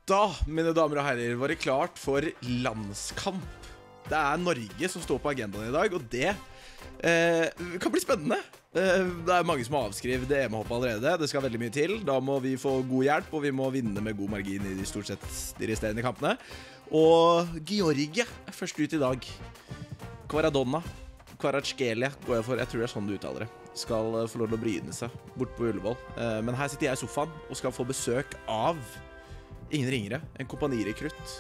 Da, mine damer og herrer, var det klart for landskamp. Det Norge som står på agendaen i dag, og det kan bli spennende. Det mange som har avskrevet EM-hoppet allerede. Det skal veldig mye til. Da må vi få god hjelp, og vi må vinne med god margin i stort sett de resterende kampene. Og Georgia først ut i dag. Kvaradonna, Kvaratskhelia går jeg for, jeg tror det sånn du uttaler det. Skal få lov til å bryne seg bort på Ullevål. Men her sitter jeg i sofaen og skal få besøk av ingen ringere, en kompanirekrutt.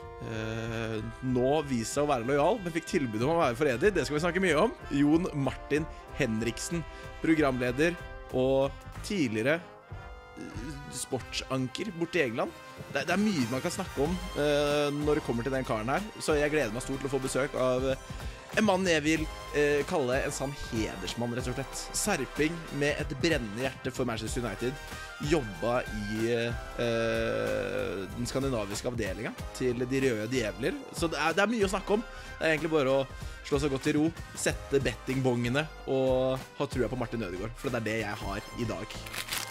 Nå viser seg å være lojal, men fikk tilbud om å være forræder. Det skal vi snakke mye om. Jon Martin Henriksen, programleder og tidligere sportsanker borte i England. Det mye man kan snakke om når det kommer til den karen her. Så jeg gleder meg stort til å få besøk av en mann jeg vil kalle en sann hedersmann, rett og slett. Serping med et brennende hjerte for Manchester United. Jobba i den skandinaviske avdelingen til de røde djevler. Så det mye å snakke om. Det egentlig bare å slå seg godt i ro, sette bettingbongene og ha trua på Martin Ødegaard. For det det jeg har i dag.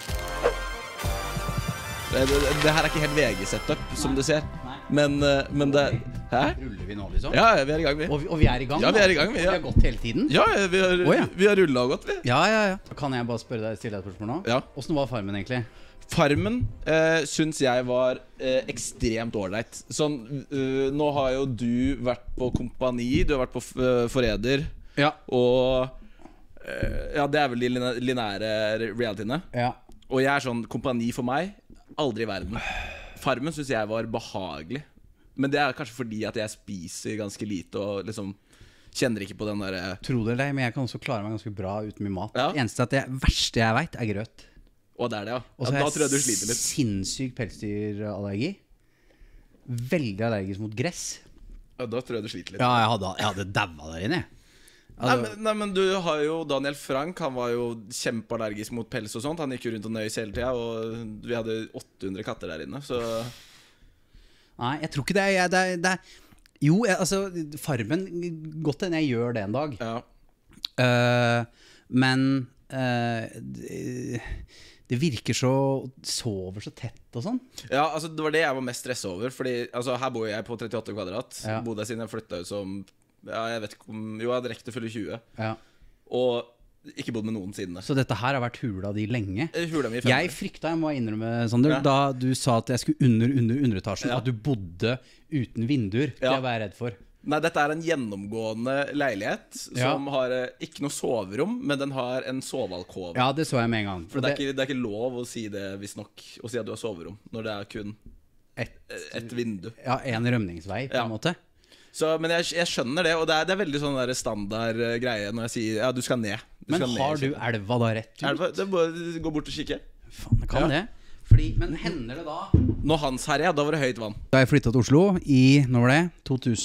Det her ikke helt VG-setup, som du ser. Men det hæ? Ruller vi nå, liksom? Ja, vi i gang, vi. Og vi i gang? Ja, vi i gang, vi. Vi har gått hele tiden? Ja, vi har rullet og gått, vi. Ja. Kan jeg bare stille deg et spørsmål nå? Ja. Hvordan var Farmen egentlig? Farmen synes jeg var ekstremt ordentlig. Sånn, nå har jo du vært på Kompani, du har vært på Forræder. Ja. Og ja, det vel de lineære realityene. Ja. Og jeg sånn, Kompani for meg, aldri i verden. Farmen synes jeg var behagelig. Men det kanskje fordi at jeg spiser ganske lite og liksom kjenner ikke på den der. Tro det eller ei, men jeg kan også klare meg ganske bra uten mye mat. Ja. Det eneste at det verste jeg vet grøt. Og det det, ja. Og så Da tror jeg du sliter litt. Sinnssyk pelsdyrallergi. Veldig allergisk mot gress. Ja, da tror jeg du sliter litt. Ja, jeg hadde daua der inne. Nei, men du har jo Daniel Frank. Han var jo kjempeallergisk mot pels og sånt. Han gikk jo rundt og nøys hele tiden. Og vi hadde 800 katter der inne, så nei, jeg tror ikke det jo, altså Farmen, godt enn jeg gjør det en dag. ja. Men det virker så sover så tett og sånn. Ja, altså det var det jeg var mest stresset over. Fordi altså, her bor jeg på 38 kvadrat. Ja. Bodde jeg siden jeg flyttet ut som jeg vet ikke om, jo, jeg hadde rekt til å fylle 20. Ja. Og ikke bodd med noen siden det. Så dette her har vært hula di lenge. Hula mi i 5 år. Jeg frykta, jeg må innrømme, Sander, Ja. da du sa at jeg skulle under etasjen, Ja. at du bodde uten vinduer. Det Ja. var jeg redd for. Nei, dette en gjennomgående leilighet som har ikke noe soverom, men den har en sovealkove. Ja, det så jeg med en gang. For det er ikke lov å si det, visstnok, å si at du har soverom, når det kun et vindu. Ja, en rømningsvei, på Ja. en måte. Så, men jeg skjønner det, og det veldig sånn der standard greie når jeg sier, ja, du skal ned. Men har du elva da rett ut? Det bare gå bort og kikke. Faen, det kan Ja. det. Fordi, men hender det da? Når Hans herja, da var det høyt vann. Da jeg flyttet til Oslo i, når var det?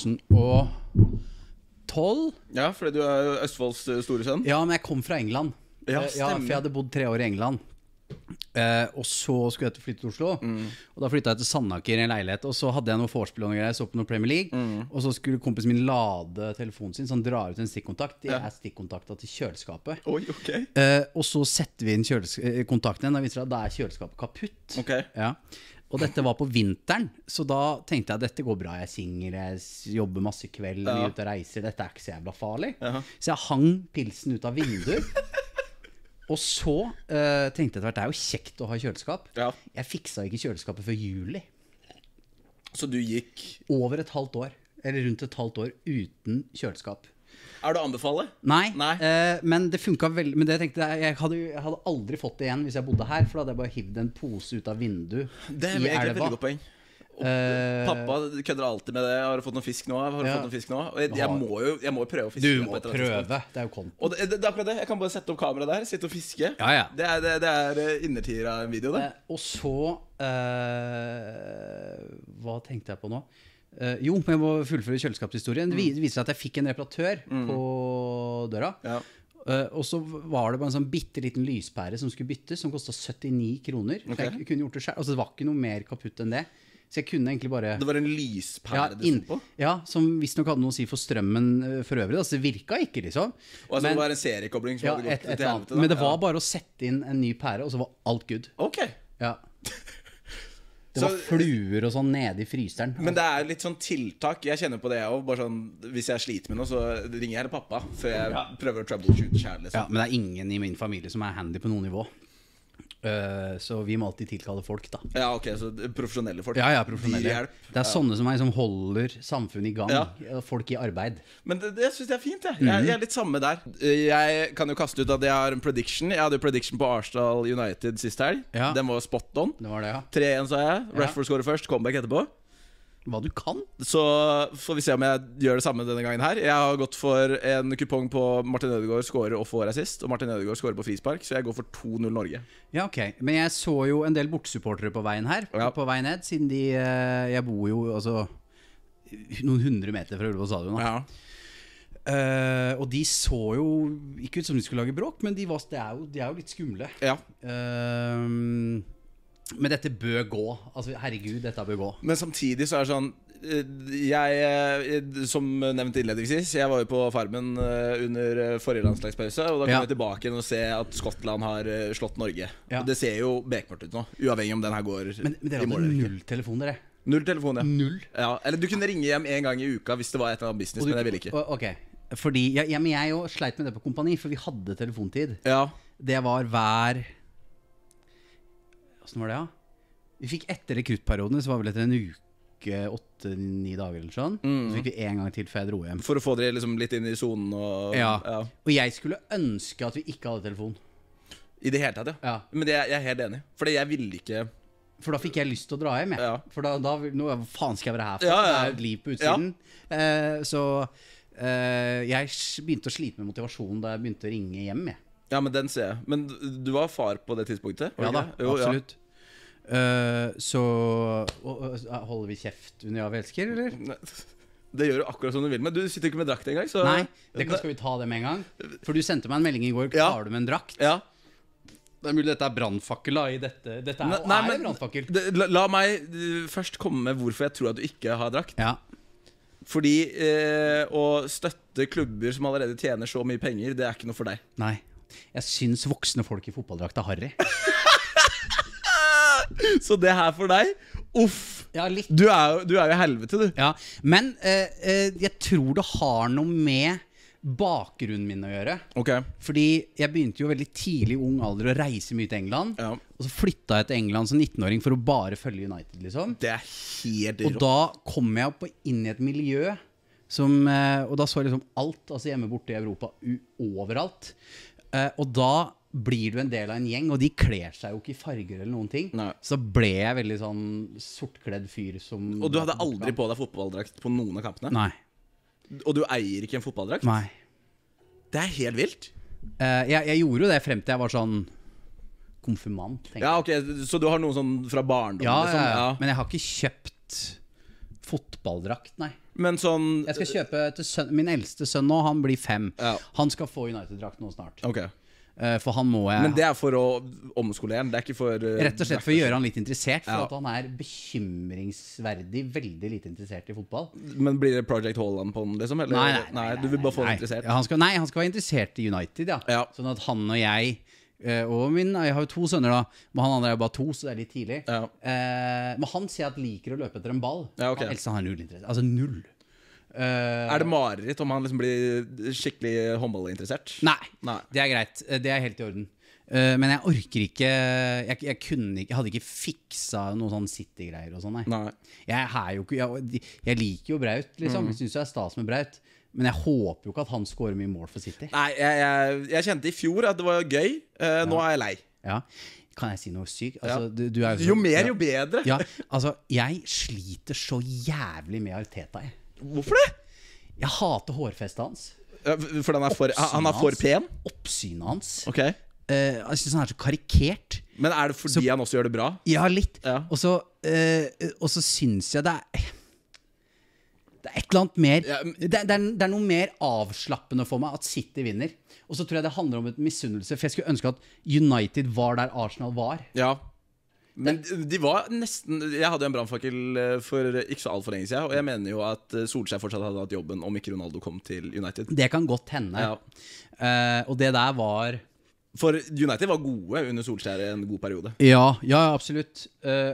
2012? Ja, fordi du jo Østfolds store sønn. Ja, men jeg kom fra England. Ja, For stemmer. jeg hadde bodd 3 år i England. Og så skulle jeg flytte til Oslo. Og da flyttet jeg til Sandaker i en leilighet. Og så hadde jeg noen vorspiel og greier, så på noe Premier League. Og så skulle kompisen min lade telefonen sin, så han drar ut en stikkontakt. Det stikkontakta til kjøleskapet. Oi, ok. Og så setter vi inn kontakten igjen. Da viser det at da kjøleskapet kaputt. Ok. Ja. Og dette var på vinteren, så da tenkte jeg at dette går bra. Jeg er singel, jeg jobber masse kveld, vi er ute og reiser. Dette ikke så jævla farlig. Så jeg hang pilsen ut av vinduet. Og så tenkte jeg etter hvert, det jo kjekt å ha kjøleskap. Ja. Jeg fiksa ikke kjøleskapet før juli. Så du gikk. Over et halvt år, eller rundt et halvt år, uten kjøleskap. Det å anbefale? Nei, Nei. men det funket veldig. Men det tenkte jeg hadde aldri fått det igjen hvis jeg bodde her. For da hadde jeg bare hivd en pose ut av vinduet Det i egentlig et elva. veldig godt poeng. Og pappa kødder alltid med det. Har du fått noen fisk nå? Har du Ja. fått noen fisk nå? Og jeg må jo prøve å fiske. Du på må et eller annet tidspunkt. prøve, det jo content. Og det akkurat det. Jeg kan bare sette opp kamera der, sitte og fiske. Ja. Det innertier av en video, det. Og så hva tenkte jeg på nå? Jo, men jeg må fullføre kjøleskapshistorien. Det viser seg at jeg fikk en reparatør på døra. Ja. Og så var det bare en sånn bitteliten lyspære som skulle byttes, som kostet 79 kroner. Ok. Jeg kunne gjort det selv. Altså det var ikke noe mer kaputt enn det. Så jeg kunne egentlig bare Det var en lyspære du sto på? Ja, som visstnok hadde noe å si for strømmen for øvrig. Altså det virka ikke, liksom. Og altså, det var en seriekobling som Ja, hadde gått et til eller annet. helvete, da. Men det var bare å sette inn en ny pære, og så var alt good. Ok. Ja. Det var fluer og sånn nede i fryseren. Men det er litt sånn tiltak. Jeg kjenner på det jeg også. Bare sånn, hvis jeg sliter med noe, så ringer jeg hele pappa før jeg prøver å troubleshoot selv, liksom. Ja, men det er ingen i min familie som er handy på noe nivå. Så vi må alltid tilkalle folk da. Ja, ok, så profesjonelle folk. Ja, profesjonelle. Det er sånne som meg som holder samfunnet i gang. Folk i arbeid. Men det synes jeg er fint, jeg er litt samme der. Jeg kan jo kaste ut at jeg har en prediction. Jeg hadde jo prediction på Arsenal United sist helg. Den var spot on. Det var det, 3-1 sa jeg. Rashford scorer først, comeback etterpå. Hva du kan. Så får vi se om jeg gjør det samme denne gangen her. Jeg har gått for en kupong på Martin Ødegaard scorer og får assist. Og Martin Ødegaard scorer på frispark, så jeg går for 2-0 Norge. Ja, ok. Men jeg så jo en del bortsupportere på veien her, på vei ned. Siden jeg bor jo altså noen 100 meter fra Ullevål stadion. Og de så jo ikke ut som de skulle lage bråk, men de er jo litt skumle. Men dette bør gå. Altså, herregud, dette bør gå. Men samtidig så er det sånn jeg, som nevnt innledningsvis, jeg var jo på Farmen under forrige landslagspause. Og da kom jeg tilbake igjen og se at Skottland har slått Norge. Og det ser jo bekmørkt ut nå, uavhengig om den her går men dere hadde null telefon, dere? Null telefon, ja. Null? Ja. Eller du kunne ringe hjem en gang i uka hvis det var et eller annet business, men jeg ville ikke. Ok, fordi men jeg jo sleit med det på kompani, for vi hadde telefontid. Det var hver... Hvordan var det, Vi fikk etter rekruttperioden, så var vel etter en uke 8-9 dager eller sånn. Så fikk vi en gang til før jeg dro hjem. For å få dere liksom litt inn i zonen og... Og jeg skulle ønske at vi ikke hadde telefon. I det hele tatt, Men jeg er helt enig. Fordi jeg ville ikke... For da fikk jeg lyst til å dra hjem, For da hva faen skal jeg være her for? Det er et liv på utsiden. Så jeg begynte å slite med motivasjonen da jeg begynte å ringe hjem, Ja, men den ser jeg. Men du var far på det tidspunktet? Ja da, absolutt. Så holder vi kjeft under Ja, vi elsker, eller? Det gjør du akkurat som du vil. Men du sitter ikke med drakt en gang, så... Nei, skal vi ta det med en gang? For du sendte meg en melding i går. Klarer du med en drakt? Ja. Det er mulig dette er brannfakkel da, i dette. Dette er en brannfakkel. La meg først komme med hvorfor jeg tror at du ikke har drakt. Fordi å støtte klubber som allerede tjener så mye penger, det er ikke noe for deg. Nei. Jeg syns voksne folk i fotballdrakt er harry. Så det her for deg? Uff. Ja, litt. Du er jo i helvete, du. Ja, men jeg tror det har noe med bakgrunnen min å gjøre. Fordi jeg begynte jo veldig tidlig i ung alder å reise mye til England. Og så flyttet jeg til England som 19-åring for å bare følge United, liksom. Det er helt rått. Og da kom jeg opp inn i et miljø som, og da så jeg liksom alt, altså hjemme borte i Europa, overalt. Og da blir du en del av en gjeng, og de kler seg jo ikke i farger eller noen ting. Så ble jeg veldig sånn sortkledd fyr som... Og du hadde aldri på deg fotballdrakt på noen av kampene? Nei. Og du eier ikke en fotballdrakt? Nei. Det er helt vilt. Jeg gjorde jo det frem til jeg var sånn konfirmant, tenker jeg. Ja, ok, så du har noe sånn fra barndom? Ja, men jeg har ikke kjøpt fotballdrakt, nei. Men sånn... Jeg skal kjøpe til min eldste sønn nå, han blir 5. Han skal få United-drakt nå snart. For han må Men det er for å omskolere han, det er ikke for... Rett og slett for å gjøre han litt interessert, for at han er bekymringsverdig veldig lite interessert i fotball. Men blir det Project Holland på den, liksom? Eller? Nei, du vil bare få han interessert? Han skal være interessert i United, Sånn at han og jeg... Og jeg har jo 2 sønner da, men han andre er jo bare 2, så det er litt tidlig. Men han sier at liker å løpe etter en ball. Han elsker, han har null interesse. Altså null. Er det mareritt om han liksom blir skikkelig håndballinteressert? Nei, det er greit. Det er helt i orden. Men jeg orker ikke. Jeg hadde ikke fiksa noen sånn City-greier og sånn. Jeg liker jo Braut, liksom. Jeg synes det er stas med Braut. Men jeg håper jo ikke at han scorer mye mål for City. Nei, jeg kjente i fjor at det var gøy. Nå er jeg lei. Kan jeg si noe sykt? Altså, du er jo mer, jo bedre. Altså, jeg sliter så jævlig med Arteta. Hvorfor det? Jeg hater hårfestet hans. For han er for pen? Oppsynet hans. Jeg synes han er så karikert. Men er det fordi han også gjør det bra? Ja, litt. Og så synes jeg det er et eller annet mer det er noe mer avslappende for meg at City vinner. Og så tror jeg det handler om et misunnelse, for jeg skulle ønske at United var der Arsenal var. Men de var nesten... Jeg hadde en brannfakkel for ikke så alt for lenge siden, og jeg mener jo at Solskjær fortsatt hadde hatt jobben om ikke Ronaldo kom til United. Det kan godt hende. Og det der var For United var gode under Solskjær en god periode. Ja, absolutt.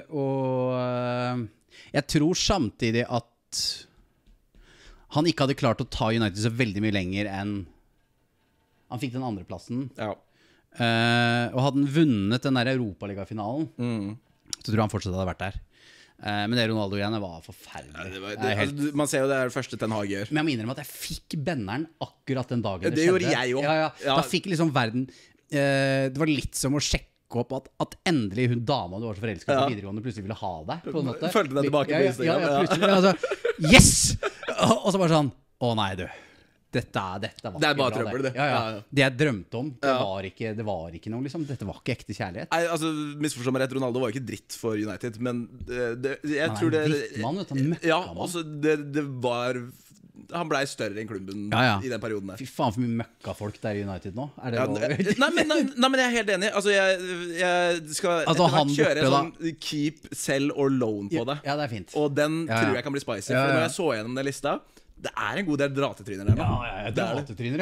Jeg tror samtidig at han ikke hadde klart å ta United så veldig mye lenger enn han fikk den andre plassen. Ja. Og hadde han vunnet den der Europaliga-finalen, så tror jeg han fortsatt hadde vært der. Men det Ronaldo-greiene var forferdelig. Altså, man ser jo det er det første Ten Hag gjør. Men jeg må innrømme at jeg fikk benneren akkurat den dagen det gjorde jeg også. Da fikk liksom verden det var litt som å sjekke opp at endelig hun dama du var så forelsket på videregående plutselig ville ha deg på en måte. Følte deg tilbake på Instagram. Plutselig, altså, yes! Og så bare sånn, å nei du, dette var det er bare trøbbel, det. Det jeg drømte om, det var ikke noe liksom. Dette var ikke ekte kjærlighet. Nei, altså, misforstå meg rett, Ronaldo var ikke dritt for United, men jeg tror det drittmann, vet du, møkkamann. Altså, det var han ble større enn klubben i den perioden der. Fy faen for mye møkkafolk der i United nå. Er det nei, men jeg er helt enig. Altså, jeg skal kjøre sånn keep, sell or loan på det. Ja, det er fint. Og den tror jeg kan bli spicy. For når jeg så gjennom den lista, det er en god del dratetryner der. Dratetryner,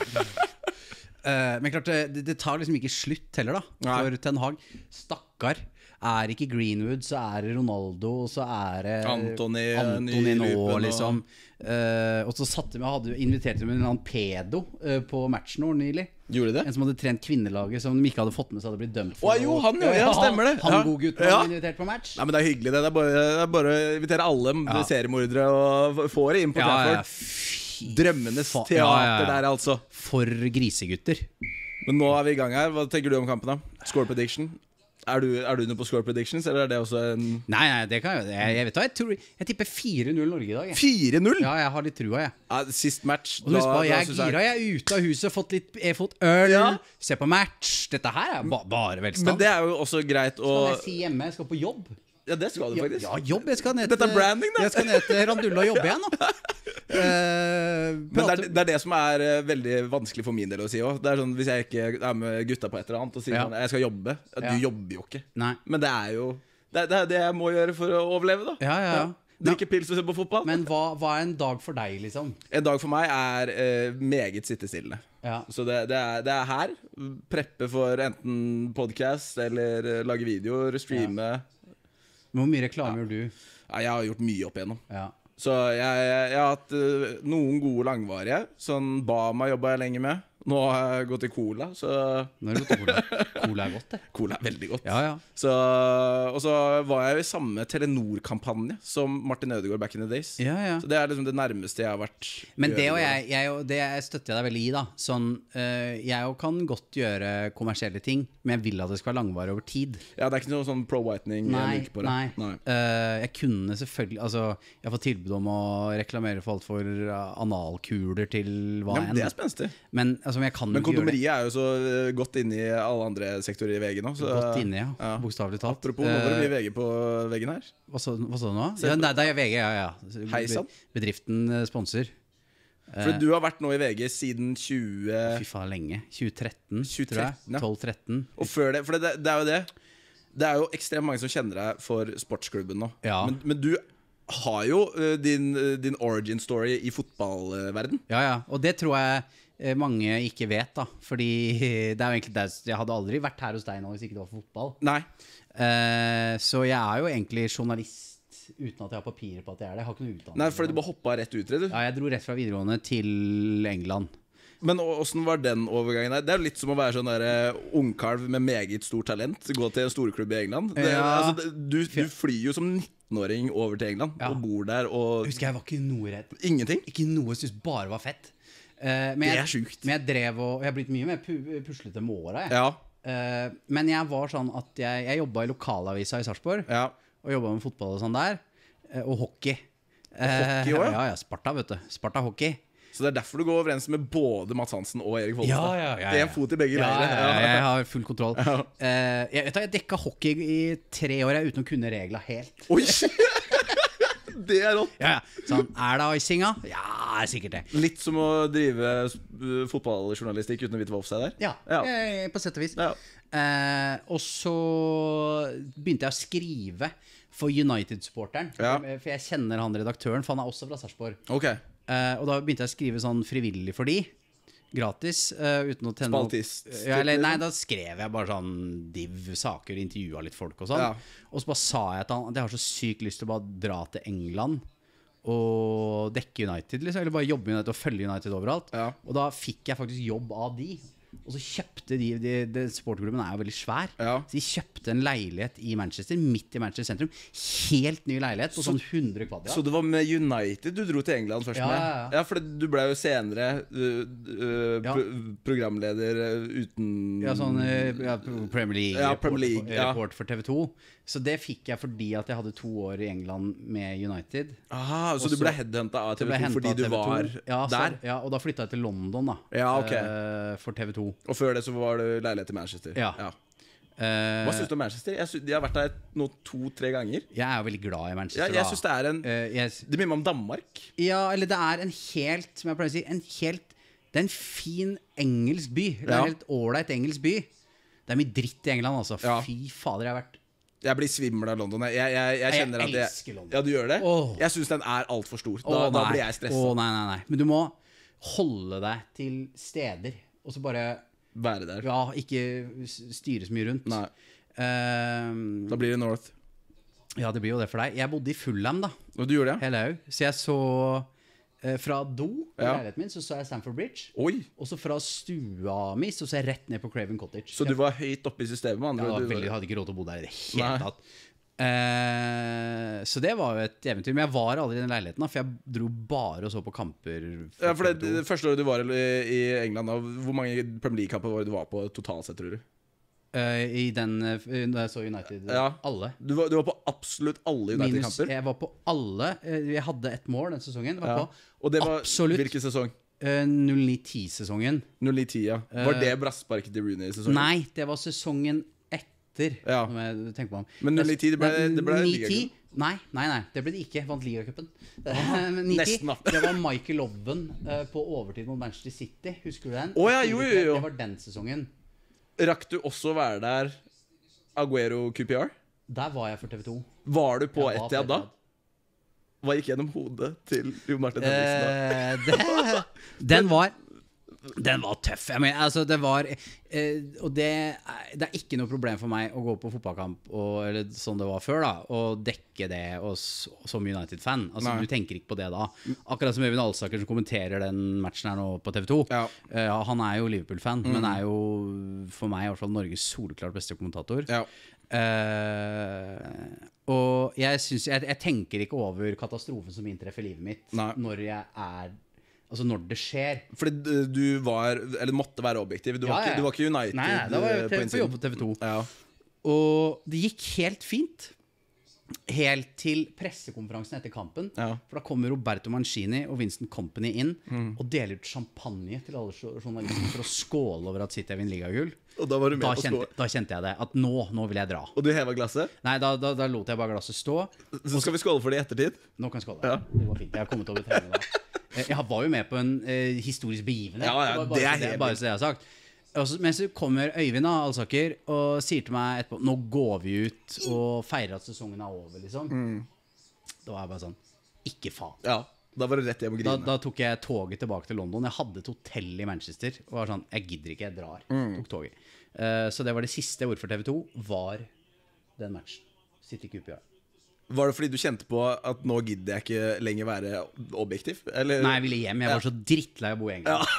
men klart, det tar liksom ikke slutt heller da. For Ten Hag, stakkar. Er ikke Greenwood, så er det Ronaldo, så er det Antony nå, liksom. Og så hadde invitert med en annen pedo på matchen nå nylig. Gjorde det? En som hadde trent kvinnelaget, som de ikke hadde fått med seg, hadde blitt dømt for. Jo, han stemmer det. Han god gutt var invitert på match. Nei, men det er hyggelig det. Det er bare å invitere alle seriemordere og få det inn på Trafford. Drømmenes teater der, altså. For grisegutter. Men nå er vi i gang her. Hva tenker du om kampen da? Score prediction? Er du inne på score predictions, eller er det også en... Nei, det kan jeg vet hva, jeg tipper 4-0 Norge i dag. 4-0? Ja, jeg har litt trua, jeg. Sist match. Og husk på, jeg er gira, jeg er ute av huset, fått øl, se på match. Dette her er bare velstand. Men det er jo også greit å... Skal jeg si hjemme, jeg skal på jobb. Ja, det skal du faktisk. Ja, jobb, jeg skal ned til... Dette er branding, da. Jeg skal ned til Randulla og jobbe igjen, nå. Men det er det som er veldig vanskelig for min del å si også. Det er sånn, hvis jeg ikke er med gutta på et eller annet og sier sånn, jeg skal jobbe. Du jobber jo ikke. Nei. Men det er jo det er det jeg må gjøre for å overleve da. Ja. Drikke pils og se på fotball. Men hva er en dag for deg, liksom? En dag for meg er meget sittestillende. Så det er her. Preppe for enten podcast eller lage videoer, streame. Hvor mye reklame gjør du? Jeg har gjort mye opp igjennom. Så jeg har hatt noen gode langvarige. Sånn Bama jobbet jeg lenge med. Nå har jeg gått til Cola, så... Nå har du gått til Cola. Cola er godt, det. Cola er veldig godt. Ja. Og så var jeg jo i samme Telenor-kampanje som Martin Ødegaard back in the days. Ja. Så det er liksom det nærmeste jeg har vært. Men det det støtter jeg deg veldig i da. Sånn, jeg kan godt gjøre kommersielle ting, men jeg vil at det skal være langvarig over tid. Ja, det er ikke noe sånn pro-whitening. Nei. Jeg kunne selvfølgelig, altså, jeg får tilbud om å reklamere for alt for analkuler til hva enn. Det er spenstig. Men kondomeriet er jo så godt inne i alle andre sektorer i VG nå. Godt inne, bokstavelig talt. Apropos, nå var det mye VG på veggen her. Hva så du nå? Det er VG, Heisan. Bedriften sponsor. For du har vært nå i VG siden 20... Fy faen, lenge. 2013, tror jeg. 12-13. Og før det, for det er jo det. Det er jo ekstremt mange som kjenner deg for sportsklubben nå. Men du har jo din origin story i fotballverden. Ja, og det tror jeg mange ikke vet da. Fordi det er jo egentlig det. Jeg hadde aldri vært her hos deg nå hvis ikke det var for fotball. Nei. Så jeg er jo egentlig journalist uten at jeg har papirer på at jeg er det. Jeg har ikke noe utdannelse. Nei, fordi du bare hoppet rett ut, du? Ja, jeg dro rett fra videregående til England. Men hvordan var den overgangen der? Det er jo litt som å være sånn der ungkalv med meget stort talent. Gå til en storklubb i England. Du flyr jo som 19-åring over til England og bor der og... Jeg husker jeg var ikke noe redd. Ingenting? Ikke noe, jeg synes bare var fett. Det er sjukt. Men jeg har blitt mye mer puslete med året. Men jeg var sånn at jeg jobbet i lokalavisa i Sarpsborg og jobbet med fotball og sånn der. Og hockey. Hockey også? Ja, Sparta, vet du. Sparta hockey. Så det er derfor du går overens med både Mats Hansen og Erik Follestad? Ja. Det er en fot i begge leirer. Jeg har full kontroll. Jeg dekket hockey i 3 år uten å kunne regler helt. Oi! Det er rått. Sånn, er det icinga? Ja, sikkert det. Litt som å drive fotballjournalistikk uten å vite hva offside er? Ja, på sett og vis. Og så begynte jeg å skrive for United-supporteren. For jeg kjenner han redaktøren, for han er også fra Sarpsborg. Og da begynte jeg å skrive sånn frivillig for de. gratis, uten å tenne opp. Spaltist. Nei, da skrev jeg bare sånn div-saker, intervjuet litt folk og sånn. Og så bare sa jeg til han at jeg har så sykt lyst til å bare dra til England og dekke United, liksom. Eller bare jobbe med United og følge United overalt. Og da fikk jeg faktisk jobb av de. Og så kjøpte de sportklubben er jo veldig svær. Så de kjøpte en leilighet i Manchester, midt i Manchester sentrum. Helt ny leilighet på sånn 100 kvadrat. Så det var med United du dro til England først med? Ja, for du ble jo senere programleder uten... Ja, sånn Premier League report for TV 2. Så det fikk jeg fordi at jeg hadde 2 år i England med United. Aha, så du ble headhuntet av TV 2 fordi du var der? Ja, og da flyttet jeg til London da. For TV 2. Og før det så var det leilighet i Manchester. Hva synes du om Manchester? Jeg har vært der nå 2-3 ganger. Jeg er jo veldig glad i Manchester. Jeg synes det er det minner meg om Danmark. Ja, eller det er en helt, som jeg pleier å si, det er en fin engelsk by. Det er en helt ålreit engelsk by. Det er mye dritt i England, altså. Fy fader, jeg blir svimmel av London. Jeg kjenner at elsker London. Ja, du gjør det? Jeg synes den er alt for stor. Da blir jeg stresset. Nei. Men du må holde deg til steder, og så bare være der. Ja, ikke styre så mye rundt. Nei. Da blir det North. Ja, det blir jo det for deg. Jeg bodde i Fulham da. Og du gjorde det? Hello. Så jeg så fra do i leiligheten min, så jeg Stamford Bridge. Og så fra stua mi, så jeg rett ned på Craven Cottage. Så du var høyt oppe i systemet, med andre? Ja, jeg hadde ikke råd til å bo der i det hele tatt. Så det var jo et eventyr. Men jeg var aldri i den leiligheten da, for jeg dro bare og så på kamper. Ja, for det første året du var i England da, hvor mange Premier League-kamper var det du var på totalt sett, tror du? I den, da jeg så United, alle. Du var på absolutt alle United-kamper? Jeg var på alle. Jeg hadde et mål den sesongen. Og det var absolutt hvilken sesong? 09-10-sesongen. 09-10, ja. Var det brassparket til Rooney-sesongen? Nei, det var sesongen etter. Men 09-10, det ble ligacupen? Nei, det ble det ikke. Vant ligacupen. Nesten da. Det var Michael Owen på overtid mot Manchester City. Husker du den? Jo. Det var den sesongen. Rakk du også være der Aguero QPR? Der var jeg for TV 2. Var du på Etihad da? Hva gikk gjennom hodet til Jo Martin Henriksen da? Den var tøff. Jeg mener, altså det var og det er ikke noe problem for meg å gå på fotballkamp eller sånn det var før da, og dekke det som United-fan. Altså du tenker ikke på det da. Akkurat som Øyvind Alsaker som kommenterer den matchen her nå på TV 2. Han er jo Liverpool-fan, men er jo for meg i hvert fall Norges soleklart beste kommentator. Og jeg tenker ikke over katastrofen som inntreffer livet mitt når jeg altså når det skjer. Fordi du var, eller måtte være objektiv. Du var ikke United. Nei, da var jeg på jobb på TV 2. Og det gikk helt fint. Helt til pressekonferansen etter kampen. For da kommer Roberto Mancini og Vincent Kompany inn og deler ut champagne til alle journalister for å skåle over at City har vunnet ligagull. Og da var du med på skål. Da kjente jeg det, at nå vil jeg dra. Og du hevet glasset? Nei, da lot jeg bare glasset stå. Så skal vi skåle for det i ettertid? Nå kan jeg skåle. Det var fint, jeg har kommet over trening da. Jeg var jo med på en historisk begivenhet. Det er bare så det jeg har sagt. Men så kommer Øyvind Alsaker og sier til meg etterpå, nå går vi ut og feirer at sesongen er over, liksom. Da var jeg bare sånn, ikke faen. Da var det rett hjem og grine. Da tok jeg toget tilbake til London. Jeg hadde et hotell i Manchester og var sånn, jeg gidder ikke, jeg drar. Tok toget. Så det var det siste jeg gjorde for TV 2, var den matchen. City QPR. Var det fordi du kjente på at nå gidder jeg ikke lenger være objektiv? Eller? Nei, jeg ville hjem. Jeg var så drittlei å bo i England.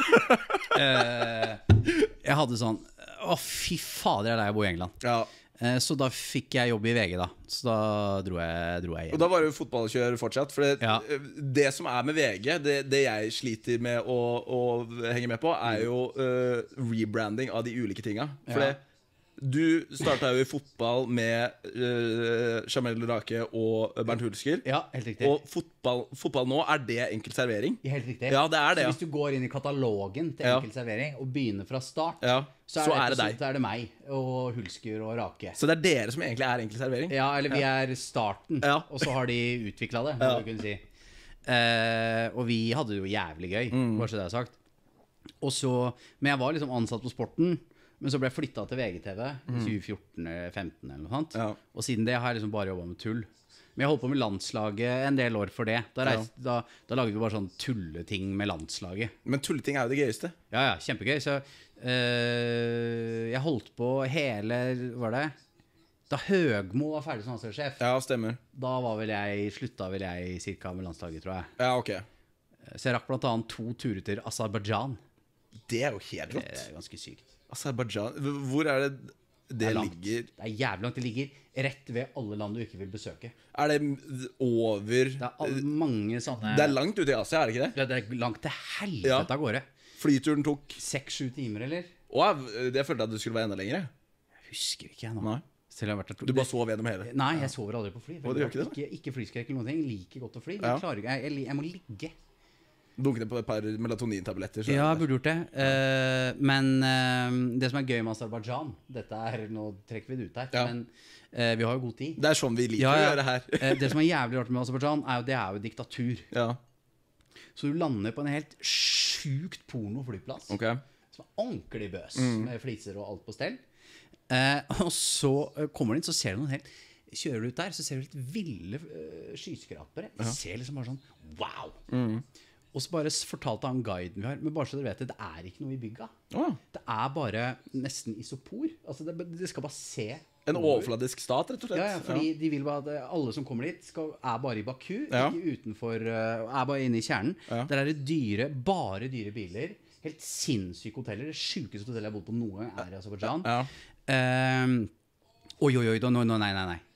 Jeg hadde sånn, fy fader, jeg er lei å bo i England. Så da fikk jeg jobb i VG da. Så da dro jeg hjem. Og da var det jo fotballkjør fortsatt. For det som er med VG, det jeg sliter med å henge med på, er jo rebranding av de ulike tinga. For det du startet jo i fotball med Jamel Rake og Bernt Hulsker. Ja, helt riktig. Og fotball nå, er det enkel servering? Helt riktig. Ja, det er det, så hvis du går inn i katalogen til enkel servering og begynner fra start, så er det meg og Hulsker og Rake. Så det er dere som egentlig er enkel servering? Ja, eller vi er starten, og så har de utviklet det, må vi kunne si. Og vi hadde det jo jævlig gøy, bare så det er sagt. Men jeg var liksom ansatt på sporten. Men så ble jeg flyttet til VGTV i 2014-15 eller noe sånt. Og siden det har jeg liksom bare jobbet med tull. Men jeg holdt på med landslaget en del år for det. Da laget vi bare sånn tulleting med landslaget. Men tulleting er jo det gøyeste. Ja, kjempegøy. Så jeg holdt på hele, var det? Da Høgmo var ferdig som landslagssjef. Ja, stemmer. Da slutta vel jeg cirka med landslaget, tror jeg. Ja, ok. Så jeg rakk blant annet 2 turer til Aserbajdsjan. Det er jo helt rått. Det er ganske sykt. Aserbajdsjan, hvor er det ligger? Det er jævlig langt. Det ligger rett ved alle land du ikke vil besøke. Er det over? Det er mange sånne... Det er langt ut i Asia, er det ikke det? Det er langt til helvete av gårde. Flyturen tok 6-7 timer, eller? Jeg følte at du skulle være enda lenger. Jeg husker ikke jeg nå. Nei. Du bare sov gjennom hele? Nei, jeg sover aldri på fly. Du gjør ikke det? Ikke flyskrekk eller noen ting. Jeg liker godt å fly. Jeg må ligge. Dunke ned på et par melatonintabletter. Ja, jeg burde gjort det. Men det som er gøy med Aserbajdsjan, nå trekker vi det ut her, men vi har jo god tid. Det er sånn vi liker å gjøre her. Det som er jævlig rart med Aserbajdsjan, det er jo diktatur. Ja. Så du lander på en helt sjukt porno-flyplass, som er ordentlig bøs, med fliser og alt på stell. Og så kommer du inn, så ser du noen helt... Kjører du ut der, så ser du litt ville skyskrapere. Det ser liksom bare sånn, wow! Og så bare fortalte han guiden vi har, men bare så dere vet det er ikke noe i bygga. Det er bare nesten isopor. Altså det skal bare se en overfladisk stat, rett og slett. Ja, fordi de vil bare at alle som kommer dit er bare i Baku, ikke utenfor, er bare inne i kjernen. Der er det bare dyre biler, helt sinnssyke hoteller. Det sjukeste hotellet jeg har bodd på noen gang er i Aserbajdsjan. Nei.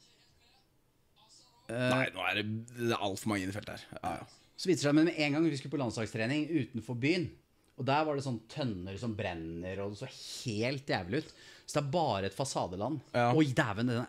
Nei, nå er det alt for mange inn i feltet her. Så viser det seg, men med en gang vi skulle på landslagstrening utenfor byen, og der var det sånn tønner som brenner, og det så helt jævlig ut. Så det er bare et fasadeland. Oi, dæven, det der.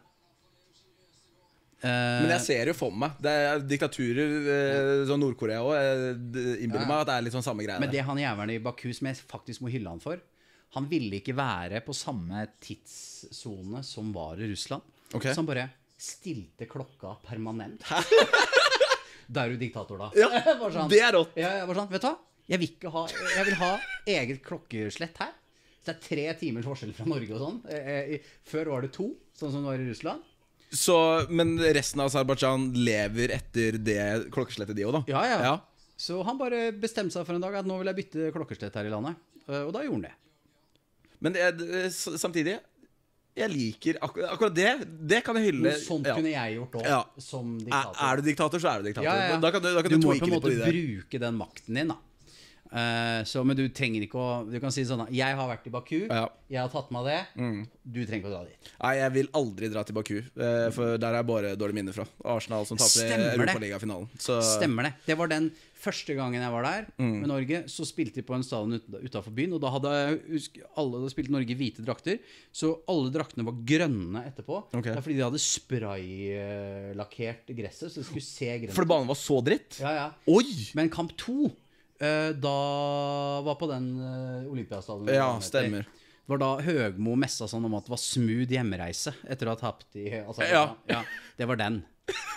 Men jeg ser jo for meg, det er diktaturer, sånn Nord-Korea også, innbiller meg at det er litt sånn samme greie. Men det han jævlen i Baku, som jeg faktisk må hylle han for, han ville ikke være på samme tidszone som var i Russland. Så han bare stilte klokka permanent. Da er du diktator da. Ja, det er rått. Jeg var sånn, vet du hva? Jeg vil ha eget klokkeslett her. Så det er 3 timers forskjell fra Norge og sånn. Før var det 2, sånn som det var i Russland. Men resten av Aserbajdsjan lever etter det klokkeslettet de også da? Ja. Så han bare bestemte seg for en dag at nå vil jeg bytte klokkeslett her i landet. Og da gjorde han det. Men samtidig, jeg liker akkurat det kan jeg hylle. Sånt kunne jeg gjort også, som diktator. Er du diktator, så er du diktator. Da kan du må på en måte bruke den makten din da. Men du trenger ikke å... Du kan si sånn, jeg har vært i Baku, jeg har tatt meg det, du trenger ikke å dra dit. Nei, jeg vil aldri dra til Baku, for der er bare dårlige minner fra Arsenal som tapte Europaliga-finalen. Stemmer det. Det var den første gangen jeg var der med Norge. Så spilte de på en stadion utenfor byen, og da hadde spilt Norge i hvite drakter, så alle draktene var grønne etterpå. Det er fordi de hadde spraylakkert gresset, så det skulle se grønt. For banen var så dritt? Ja. Oi! Men kamp 2 da var på den Olympiastadion. Ja, stemmer. Det var da Høgmo messa sånn om at det var smooth hjemmereise etter å ha tapt i det var den.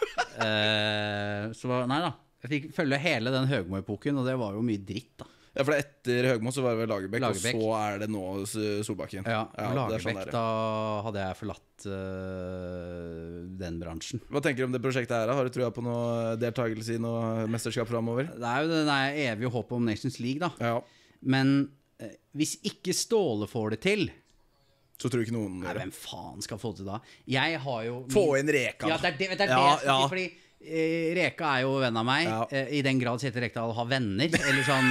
Nei da, jeg fikk følge hele den Høgmo-epoken, og det var jo mye dritt da. Ja, for etter Høgmo så var det vel Lagerbäck, og så er det nå Solbakken. Lagerbäck, da hadde jeg forlatt den bransjen. Hva tenker du om det prosjektet her? Har du troa på noe deltakelse i noe mesterskap fremover? Det er jo det evige håpet om Nations League da. Men hvis ikke Ståle får det til, så tror ikke noen gjør det. Hvem faen skal få det til da? Jeg har jo... Få inn Reka. Ja, det er det fordi Reka er jo venn av meg. I den grad Kjetil Rekdal har venner. Eller sånn...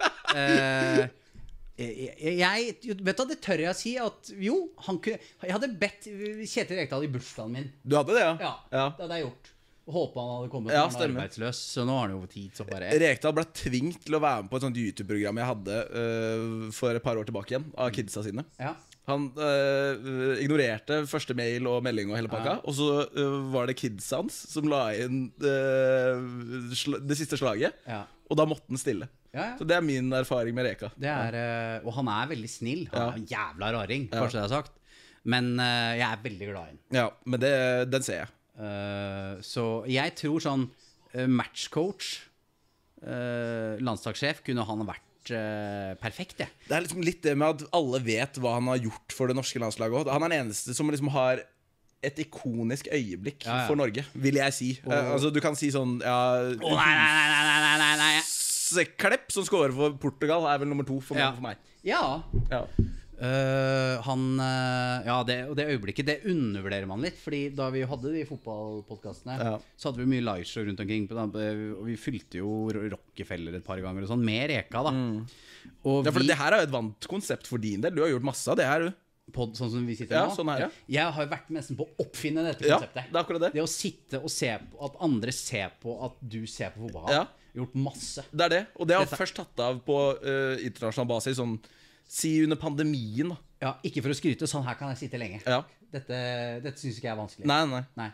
vet du, det tør jeg å si at jo, jeg hadde bedt Kjetil Rekdal i bursdagen min. Du hadde det, ja? Ja, det hadde jeg gjort. Håper han hadde kommet når han er arbeidsløs. Så nå har han jo tid så bare... Rekdal ble tvingt til å være med på et sånt YouTube-program jeg hadde for et par år tilbake igjen, av kidsa sine. Han ignorerte første mail og melding og hele pakka. Og så var det kidsa hans som la inn det siste slaget. Og da måtte han stille. Så det er min erfaring med Reka. Og han er veldig snill. Han er en jævla raring, kanskje det jeg har sagt. Men jeg er veldig glad i den. Ja, men den ser jeg. Så jeg tror sånn matchcoach, landslagssjef, kunne han vært perfekt, det. Det er liksom litt det med at alle vet hva han har gjort for det norske landslaget også. Han er den eneste som liksom har et ikonisk øyeblikk for Norge, vil jeg si. Altså, du kan si sånn nei. Klepp som scorer for Portugal er vel nummer 2 for meg. Det øyeblikket, det undervurderer man litt. Fordi da vi hadde de fotballpodcastene, så hadde vi mye liveshow rundt omkring, og vi fylte jo Rockefeller et par ganger og sånn, med Reka da. Og for det her er jo et vant konsept for din del. Du har gjort masse av det her, du. Sånn som vi sitter nå. Sånn her, Jeg har vært nesten på å oppfinne dette konseptet. Det er akkurat det. Det å sitte og se på at andre ser på at du ser på fotball. Gjort masse. Det er det. Og det har først tatt av på internasjonal basis, sånn si under pandemien da. Ja, ikke for å skryte, sånn her kan jeg sitte lenge. Dette synes ikke jeg er vanskelig. Nei.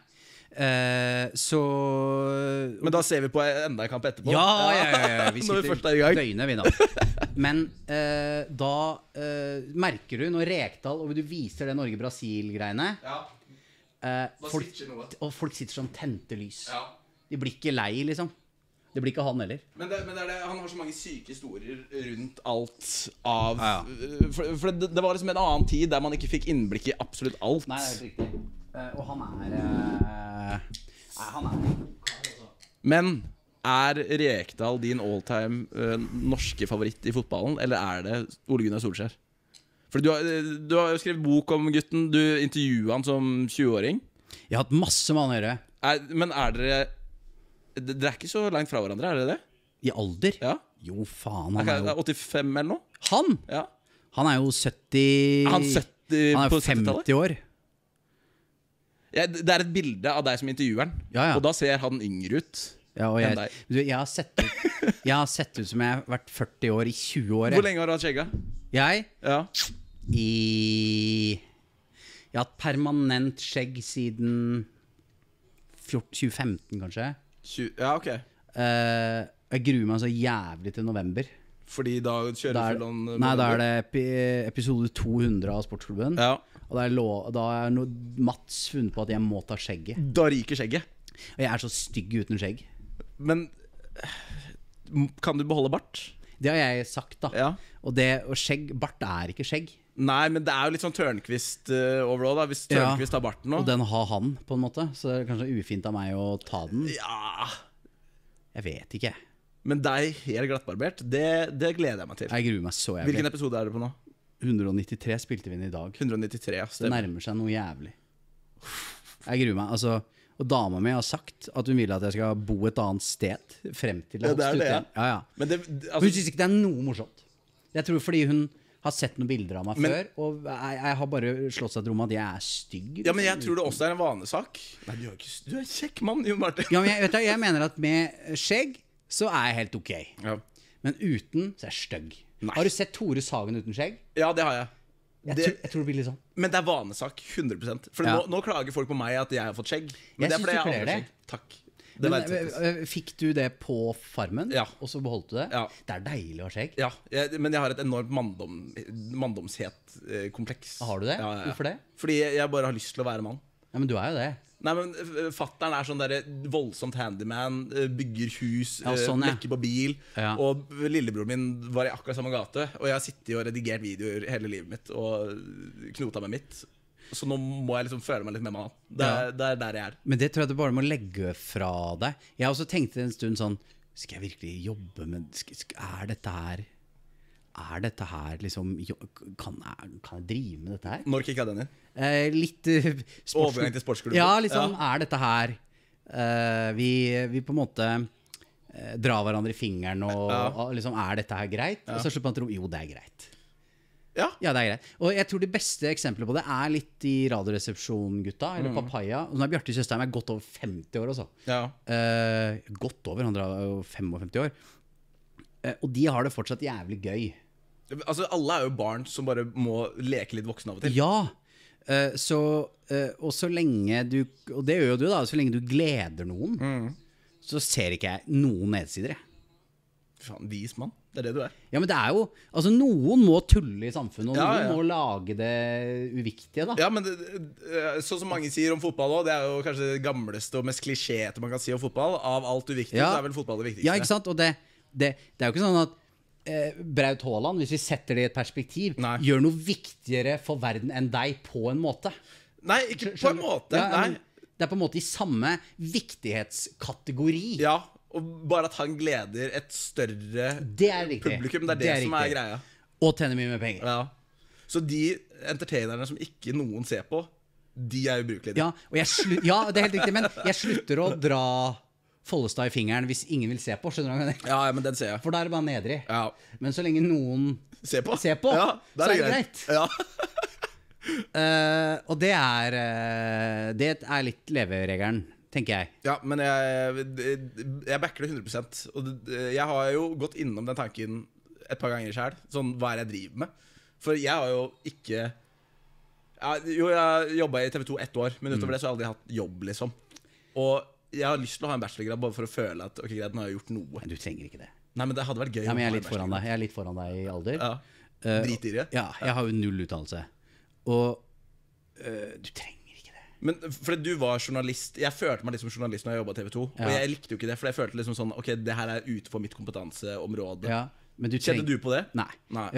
Men da ser vi på enda en kamp etterpå. Vi sitter døgnet vi nå. Men da merker du når Rekdal, og du viser det Norge-Brasil-greiene, folk sitter som tente lys. De blir ikke lei liksom. Det blir ikke han heller. Men han har så mange syke historier rundt alt av For det var liksom en annen tid der man ikke fikk innblikk i absolutt alt. Nei, det er helt riktig. Og han er Men er Rekdal din all-time norske favoritt i fotballen, eller er det Ole Gunnar Solskjær? For du har jo skrevet bok om gutten. Du intervjuet han som 20-åring. Jeg har hatt masse med han å gjøre. Men er dere er ikke så langt fra hverandre, er det det? I alder? Ja. Jo, faen, han er jo 85 eller noe? Han? Ja. Han er jo 70 Han er 50 år. Det er et bilde av deg som intervjueren. Og da ser han yngre ut enn deg. Jeg har sett ut som jeg har vært 40 år i 20 år. Hvor lenge har du hatt skjegga? Jeg har hatt permanent skjegg siden 2015 kanskje. Ja, ok. Jeg gruer meg så jævlig til november. Fordi da kjører Fullon? Nei, da er det episode 200 av Sportsklubben. Og da er Mats funnet på at jeg må ta skjegget. Da ryker skjegget. Og jeg er så stygg uten skjegg. Men kan du beholde bart? Det har jeg sagt da. Og skjegg, bart er ikke skjegg. Nei, men det er jo litt sånn Tørnquist overall da. Hvis Tørnquist har barten nå. Og den har han på en måte. Så det er kanskje ufint av meg å ta den. Jeg vet ikke. Men deg helt glattbarbert, det gleder jeg meg til. Jeg gruer meg så jævlig. Hvilken episode er det på nå? 193 spilte vi inn i dag. 193, ja, det nærmer seg noe jævlig. Jeg gruer meg, altså. Og dama mi har sagt at hun vil at jeg skal bo et annet sted frem til det er det. Men hun synes ikke det er noe morsomt. Jeg tror fordi hun har sett noen bilder av meg før, og jeg har bare slått seg til rom at jeg er stygg. Ja, men jeg tror det også er en vanesak. Nei, du er kjekk mann, Jon Martin. Ja, men jeg mener at med skjegg så er jeg helt ok. Men uten så er jeg stygg. Har du sett Tore Sagen uten skjegg? Ja, det har jeg. Jeg tror det blir litt sånn. Men det er vanesak, 100%. For nå klager folk på meg at jeg har fått skjegg. Men jeg det er fordi jeg har aldri skjegg. Takk. Fikk du det på Farmen? Og så beholdt du det? Det er deilig å ha skjegg. Ja, men jeg har et enormt manndomshet kompleks. Har du det? Hvorfor det? Fordi jeg bare har lyst til å være mann. Ja, men du er jo det. Nei, men fatteren er sånn der voldsomt handyman, bygger hus, lekker på bil. Og lillebroren min var i akkurat samme gate. Og jeg har sittet og redigert videoer hele livet mitt og knota med mitt. Så nå må jeg liksom føle meg litt med meg. Det er der jeg er. Men det tror jeg du bare må legge fra deg. Jeg også tenkte en stund sånn, skal jeg virkelig jobbe med Er dette her liksom, kan jeg drive med dette her? Når kicka den inn? Litt overgang til sportsklubben. Ja, liksom, er dette her vi på en måte drar hverandre i fingeren og liksom, er dette her greit? Og så slipper man tro, jo det er greit. Ja, det er greit. Og jeg tror det beste eksempelet på det er litt i Radioresepsjon-gutta, eller Papaya. Og nå er Bjarte Tjøstheim godt over 50 år også. Godt over, han er jo 55 år. Og de har det fortsatt jævlig gøy. Altså, alle er jo barn som bare må leke litt voksen av og til. Ja, og så lenge du, og det gjør jo du da, så lenge du gleder noen, så ser ikke jeg noen nedsider. Faen, vis mann, det er det du er. Ja, men det er jo, altså noen må tulle i samfunnet, og noen må lage det uviktige da. Ja, men sånn som mange sier om fotball også, det er jo kanskje det gamleste og mest klisjéete man kan si om fotball. Av alt uviktig, så er vel fotball det viktigste. Ja, ikke sant? Og det er jo ikke sånn at Braut Haaland, hvis vi setter det i et perspektiv, gjør noe viktigere for verden enn deg på en måte. Nei, ikke på en måte. Nei. Det på en måte i samme viktighetskategori. Ja, og bare at han gleder et større publikum. Det det som greia. Og tjener mye med penger. Ja. Så de entertainerne som ikke noen ser på, de ubrukelige. Ja, og ja, det helt riktig. Men jeg slutter å dra Follestad i fingeren hvis ingen vil se på. Skjønner du? Ja, men den ser jeg. For da det bare nedrig. Ja. Men så lenge noen ser på ja, så det greit. Ja. Og det er litt leveregelen, tenker jeg. Ja, men jeg backer det 100%. Og jeg har jo gått innom den tanken et par ganger selv. Sånn, hva det jeg driver med? For jeg har jo ikke jeg jobbet i TV 2 1 år, men utover det så har jeg aldri hatt jobb, liksom. Og jeg har lyst til å ha en bachelorgrad bare for å føle at ok, greit, nå har jeg gjort noe. Men du trenger ikke det. Nei, men det hadde vært gøy. Ja, men jeg er litt foran deg i alder. Ja. Drit i det. Ja, jeg har jo 0 utdannelse. Og du trenger ikke det. Men fordi du var journalist. Jeg følte meg litt som journalist når jeg jobbet i TV 2. Og jeg likte jo ikke det, for jeg følte liksom sånn ok, det her utenfor mitt kompetanseområde. Ja, men kjente du på det? Nei.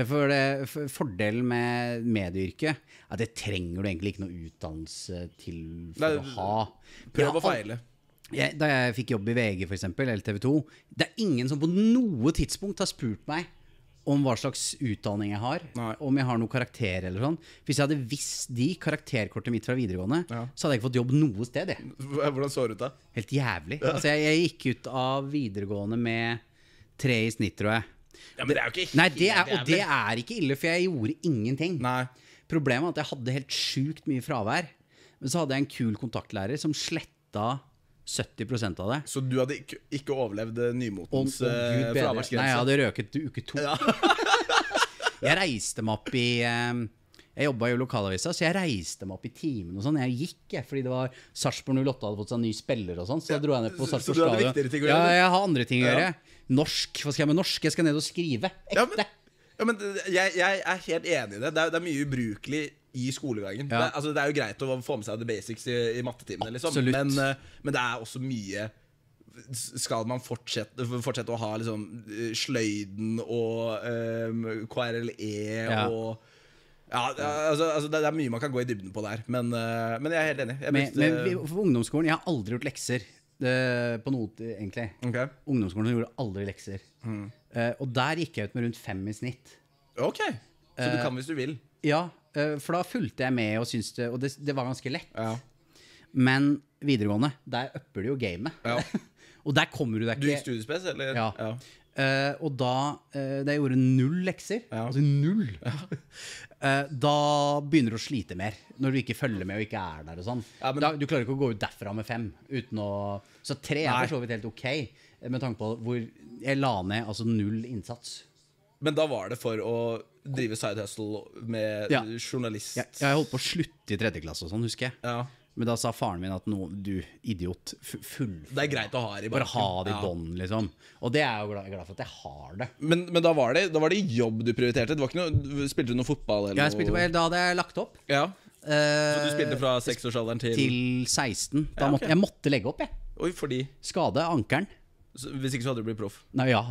For fordelen med medieyrket det trenger du egentlig ikke noe utdannelse til for å ha. Prøv å feile. Da jeg fikk jobb i VG for eksempel, eller TV 2, det ingen som på noe tidspunkt har spurt meg om hva slags utdanning jeg har. Nei. Om jeg har noen karakter eller sånn. Hvis jeg hadde visst karrakterkortet mitt fra videregående, så hadde jeg ikke fått jobb noe sted. Hvordan så det ut da? Helt jævlig. Altså, jeg gikk ut av videregående med 3 i snitt, tror jeg. Ja, men det jo ikke Nei, og det ikke ille, for jeg gjorde ingenting. Nei. Problemet at jeg hadde helt sjukt mye fravær. Men så hadde jeg en kul kontaktlærer som sletta 70% av det. Så du hadde ikke overlevd nymotens fraværsgrense? Nei, jeg hadde røket uke 2. Ja. Jeg reiste meg opp i jeg jobbet jo i lokalavisa, så jeg reiste meg opp i timen og sånn. Jeg gikk, fordi det var Sarpsborg 08 hadde fått seg en ny spiller og sånn. Så dro jeg ned på Sarpsborg stadion. Så du hadde viktigere ting å gjøre? Ja, jeg har andre ting å gjøre. Norsk, hva skal jeg med norsk? Jeg skal ned og skrive. Ekte. Ja, men jeg helt enig i det. Det er mye ubrukelig i skolegangen. Det er jo greit å få med seg the basics i mattetimene, liksom. Men det er også mye. Skal man fortsette å ha liksom sløyden og KRLE og altså det er mye man kan gå i dybden på der. Men jeg er helt enig. For ungdomsskolen, jeg har aldri gjort lekser på noe, egentlig. Ungdomsskolen gjorde aldri lekser. Og der gikk jeg ut med rundt 5 i snitt. Ok, så du kan hvis du vil. Ja, for da fulgte jeg med og syntes det, og det var ganske lett. Men videregående, der upper du jo gamet. Og der kommer du deg ikke. Du gikk studiespes, eller? Ja. Og da jeg gjorde 0 lekser, altså 0, da begynner du å slite mer når du ikke følger med og ikke der og sånn. Du klarer ikke å gå ut derfra med 5 uten å... Så 3 for så vidt helt ok, med tanke på hvor jeg la ned altså 0 innsats. Men da var det for å drive side hustle med journalist? Jeg holdt på å slutte i 3. klasse og sånn, husker jeg. Men da sa faren min at du idiot, det greit å ha i bare ha det i bånd, liksom. Og det jeg jo glad for at jeg har det. Men da var det jobb du prioriterte? Det var ikke noe, spilte du noe fotball? Eller jeg spilte, da hadde jeg lagt opp. Så du spilte fra 6-årsalderen til 16. Jeg måtte legge opp, jeg. Oi, fordi? Skade ankeren. Hvis ikke så hadde du blitt proff? Nei, ja.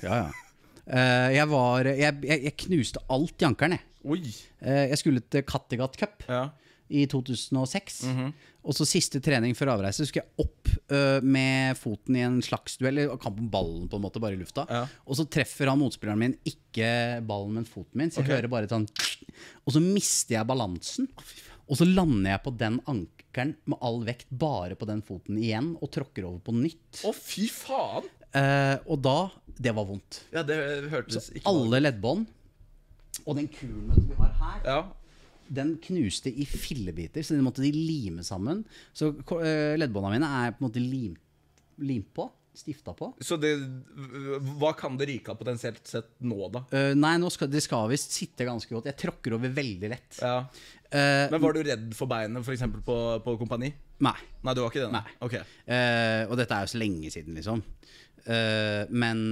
Jeg knuste alt i ankeren, jeg. Oi. Jeg skulle til Kattegat Cup i 2006. Og så siste trening før avreise skulle jeg opp med foten i en slags duell, kamp om ballen på en måte, bare i lufta. Og så treffer han motspilleren min ikke ballen, men foten min. Så jeg hører bare sånn, og så mister jeg balansen. Og så lander jeg på den ankeren med all vekt bare på den foten igjen og tråkker over på nytt. Å, fy faen! Og da, det var vondt. Ja, det hørtes ikke så alle leddbånd og den kulen vi har her, den knuste i fillebiter, så den måtte de lime sammen. Så leddbåndene mine på en måte limt på, stifta på. Så hva kan det ryke av potensielt sett nå da? Nei, det skal visst sitte ganske godt. Jeg tråkker over veldig lett. Men var du redd for beinet for eksempel på kompani? Nei. Nei, du var ikke det? Nei. Okay. Og dette jo så lenge siden, liksom. Men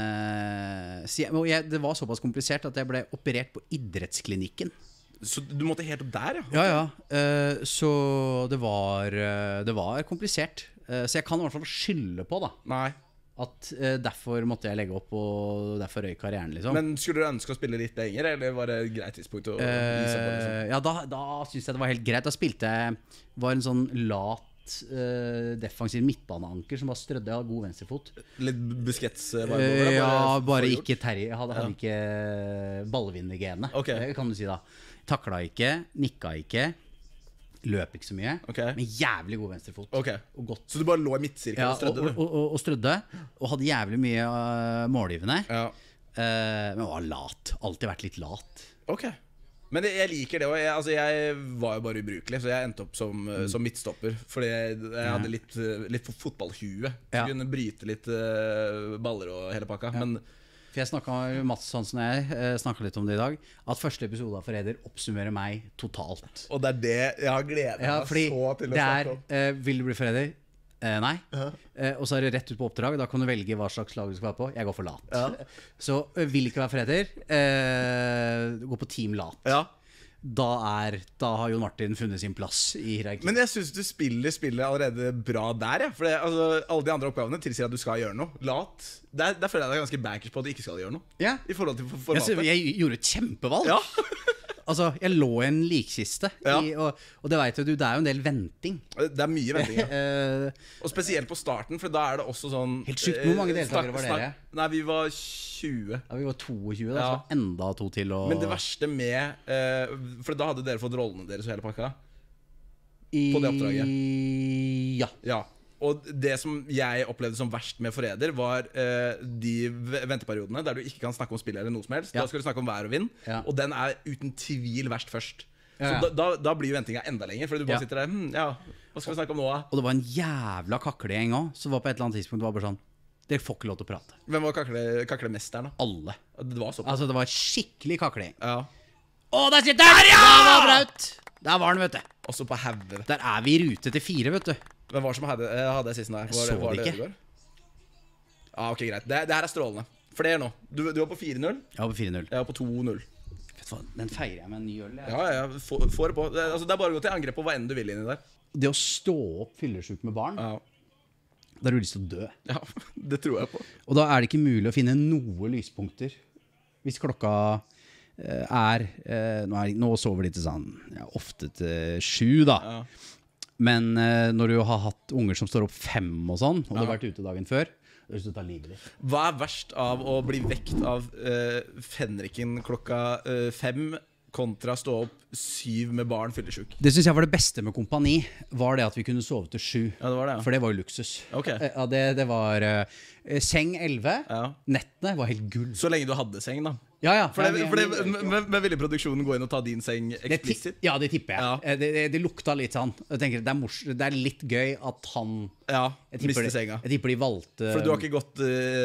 det var såpass komplisert at jeg ble operert på idrettsklinikken. Så du måtte helt opp der, ja? Så det var komplisert. Så jeg kan i hvert fall skylde på da Nei. At derfor måtte jeg legge opp, og derfor røyk karrieren, liksom. Men skulle du ønske å spille litt lenger, eller var det et greit tidspunkt å gi seg på, liksom? Ja, da synes jeg det var helt greit. Da spilte jeg, var en sånn lat defensiv midtbaneanker som bare strødde. Jeg hadde god venstrefot. Litt Busquets? Ja, bare ikke Terje. Jeg hadde ikke ballvinnergenet, kan du si da. Takla ikke, nikka ikke, løp ikke så mye, men jævlig god venstrefot. Og godt. Så du bare lå i midtsirkel og strødde? Og strødde, og hadde jævlig mye målgivende. Men var lat. Alltid vært litt lat. Men jeg liker det også. Jeg var jo bare ubrukelig, så jeg endte opp som midtstopper. Fordi jeg hadde litt fotballhue. Så jeg kunne bryte litt baller og hele pakka. Men for jeg snakket med Mats Hansen og jeg snakket litt om det i dag, at første episode av Forræder oppsummerer meg totalt. Og det det jeg har gledet meg så til å snakke om. Vil du bli forræder? Nei. Og så det rett ut på oppdrag. Da kan du velge hva slags lag du skal være på. Jeg går for lat. Så vil ikke være forræder, gå på team lat. Da har Jon Martin funnet sin plass i hierarki. Men jeg synes du spiller allerede bra der, For alle de andre oppgavene tilsier at du skal gjøre noe. Lat. Der føler jeg deg ganske bankers på at du ikke skal gjøre noe. I forhold til formatet. Jeg gjorde et kjempevalg. Altså, jeg lå i en likkiste, og det vet du, det jo en del venting. Det mye venting, Og spesielt på starten, for da det også sånn... Helt sykt, hvor mange deltakere var dere? Nei, vi var 20. Ja, vi var 22, da, så enda 2 til. Men det verste med... for da hadde dere fått rollene deres og hele pakka. På det oppdraget. Ja. Og det som jeg opplevde som verst med Forræder var de venteperiodene der du ikke kan snakke om spill eller noe som helst. Da skal du snakke om vær og vind, og den uten tvil verst først. Så da blir jo ventinga enda lenger, fordi du bare sitter der, hva skal vi snakke om nå da? Og det var en jævla kaklegjeng også, som var på et eller annet tidspunkt, det var bare sånn, dere får ikke lov til å prate. Hvem var kaklemesteren da? Alle. Det var såpass. Altså det var skikkelig kaklegjeng. Der sitter den! Der var Braut! Der var den, vet du. Også på Hauge. Der vi i rute til 4, vet du. Hvem var som hadde sisten der? Så det ikke. Ok, greit. Det her strålende. Flere nå. Du var på 4-0? Jeg var på 4-0. Jeg var på 2-0. Den feirer jeg med en ny øl. Ja, få det på. Det bare å gå til angrep på hva enn du vil inni der. Det å stå opp fyllesyk med barn, da har du lyst til å dø. Ja, det tror jeg på. Og da det ikke mulig å finne noe lyspunkter. Hvis klokka nå sover de til sånn, ofte til 7 da. Men når du har hatt unger som står opp 5 og sånn, og du har vært ute dagen før, da har du lyst til å ta livet ditt. Hva verst av å bli vekt av fenriken klokka 5 kontra stå opp 7 med barn fyllesyk? Det synes jeg var det beste med kompani, var det at vi kunne sove til 7. Ja, det var det, For det var jo luksus. Ja, det var seng 11, nettene var helt gull. Så lenge du hadde seng da? Ja. Men ville produksjonen gå inn og ta din seng eksplisitt? Ja, det tipper jeg. Det lukta litt sånn. Jeg tenker, det litt gøy at han mister senga. Jeg tipper de valgte... For du har ikke gått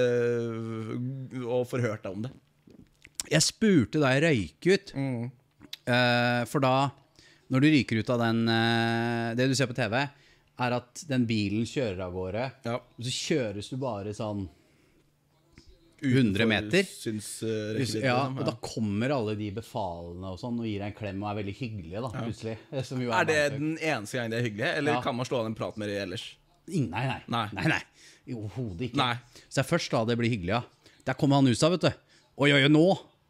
og forhørt deg om det? Jeg spurte da jeg røyk ut. For da, når du ryker ut av den, det du ser på TV, at den bilen kjører av gårde, og så kjøres du bare sånn 100 meter. Og da kommer alle de befalene og sånn, og gir deg en klem og veldig hyggelig da, plutselig. Det den eneste gang det hyggelig, eller kan man slå av en prat med det ellers? Nei. I hovedet ikke. Så det først da det blir hyggelig, Der kommer han USA, vet du. Oi, nå!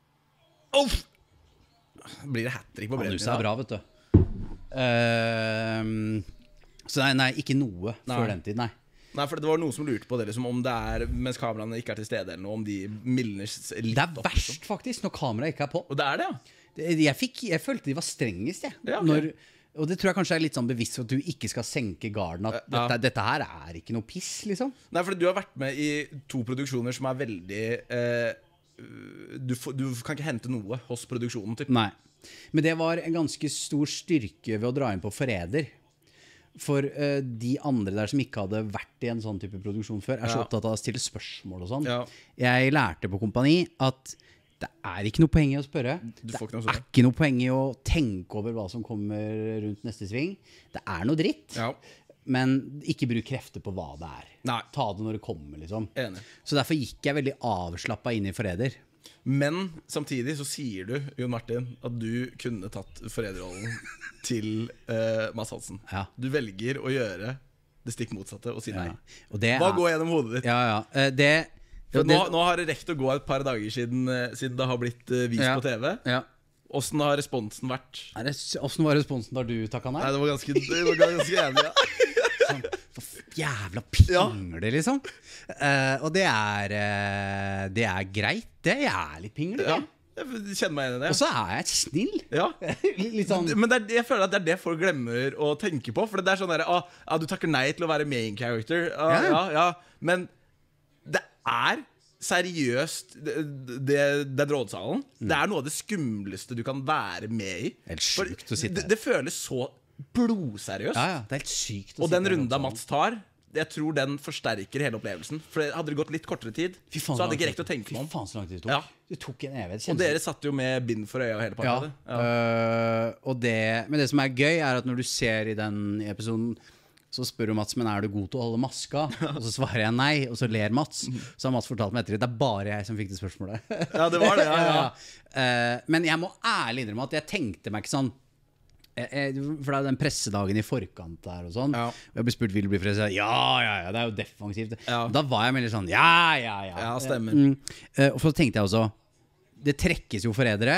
Blir det hat-trick på brevet? Han bra, vet du. Så nei, ikke noe før den tid, nei. Nei, for det var noen som lurte på det, liksom, om det mens kameraene ikke til stede eller noe, om de mildner litt opp. Det verst faktisk, når kameraet ikke på. Og det det, Jeg følte de var strengest, og det tror jeg kanskje litt sånn bevisst for at du ikke skal senke garden, at dette her ikke noe piss, liksom. Nei, for du har vært med i 2 produksjoner som veldig... Du kan ikke hente noe hos produksjonen, typ. Nei, men det var en ganske stor styrke ved å dra inn på Forræder. For de andre der som ikke hadde vært i en sånn type produksjon før, så opptatt av å stille spørsmål og sånn. Jeg lærte på kompani at det ikke noe poeng i å spørre. Det ikke noe poeng i å tenke over hva som kommer rundt neste sving. Det noe dritt. Men ikke bruk krefter på hva det Ta det når det kommer, liksom. Enig. Så derfor gikk jeg veldig avslappet inn i Forræder. Men samtidig så sier du, Jon Martin, at du kunne tatt forræderrollen til Mads Hansen. Du velger å gjøre det stikk motsatte og si nei. Og det Hva går gjennom hodet ditt? For nå har det rekt å gå et par dager siden det har blitt vist på TV. Hvordan har responsen vært? Hvordan var responsen da du takket nei? Nei, det var ganske jævlig, sånn, jævla pingle, liksom. Og det er greit. Det er litt pingle. Jeg kjenner meg igjen i det. Og så er jeg snill. Litt sånn. Men jeg føler at det er det folk glemmer å tenke på. For det er sånn der, du takker nei til å være main character. Men det er seriøst det er rådsalen. Det er noe av det skumleste du kan være med i. Helt sykt å sitte her. Det føles så blodseriøst. Det er helt sykt å og den runda Mats tar, jeg tror den forsterker hele opplevelsen. For hadde det gått litt kortere tid, så hadde det ikke rekt å tenke meg om. Fy faen så lang tid det tok. Det tok en evighet. Og dere satt jo med bind for øya og hele pakka. Men det som er gøy er at når du ser i den episoden, så spør Mats, men er du god til å holde maska? Og så svarer jeg nei, og så ler Mats. Så har Mats fortalt meg etter det er bare jeg som fikk det spørsmålet. Det var det, Men jeg må ærlig innrømme at jeg tenkte meg ikke sånn, for det er den pressedagen i forkant der og sånn. Og jeg ble spurt, vil du bli frelst? Ja, det er jo defensivt. Da var jeg veldig sånn, ja, stemmer. Og så tenkte jeg også, det trekkes jo forrædere.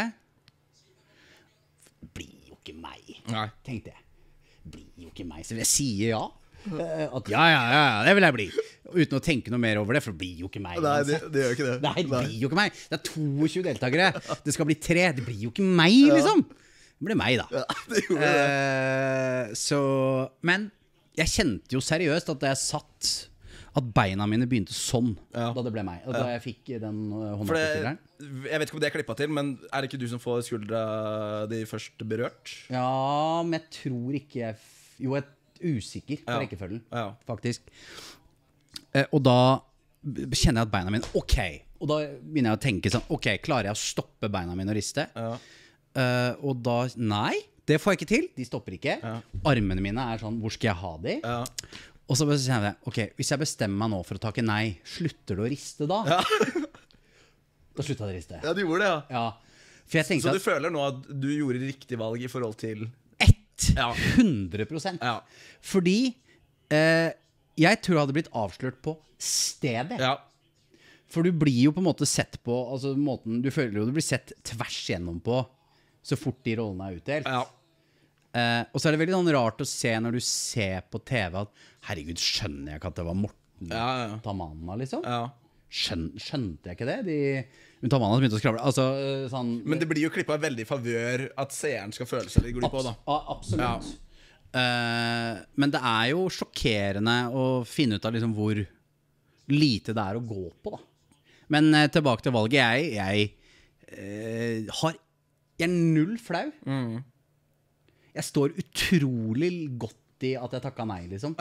Det blir jo ikke meg, tenkte jeg. Det blir jo ikke meg, så jeg sier ja. At ja, det vil jeg bli. Uten å tenke noe mer over det, for det blir jo ikke meg. Nei, det gjør ikke det. Nei, det blir jo ikke meg. Det er 22 deltakere. Det skal bli 3. Det blir jo ikke meg, liksom. Det ble meg, da. Det gjorde det. Men jeg kjente jo seriøst at jeg satt, at beina mine begynte sånn da det ble meg. Da jeg fikk den hånda på skulderen. Jeg vet ikke om det er klippet til, men er det ikke du som får skuldra de først berørt? Ja, men jeg tror ikke jeg er usikker på rekkefølgen, faktisk. Og da kjenner jeg at beina mine, ok. Og da begynner jeg å tenke sånn, ok, klarer jeg å stoppe beina mine og riste? Og da, nei, det får jeg ikke til. De stopper ikke. Armene mine er sånn, hvor skal jeg ha de? Og så kjenner jeg, ok, hvis jeg bestemmer meg nå for å takke nei, slutter du å riste da? Da sluttet jeg å riste. Ja, du gjorde det, For jeg tenkte så du føler nå at du gjorde riktig valg i forhold til 100%. Fordi jeg tror jeg hadde blitt avslørt på stedet. For du blir jo på en måte sett på, altså måten du føler jo du blir sett tvers gjennom på så fort de rollene er utdelt. Og så er det veldig sånn rart å se når du ser på TV at herregud, skjønner jeg ikke at det var Morten Tamanna, liksom? Skjønte jeg ikke det? Men Tamanna begynte å skravle sånn, men det blir jo klippet veldig i favør at seeren skal føle seg litt god på da. Absolutt. Men det er jo sjokkerende å finne ut av liksom hvor lite det er å gå på da. Men tilbake til valget. Jeg er null flau. Jeg står utrolig godt i at jeg takket nei, liksom.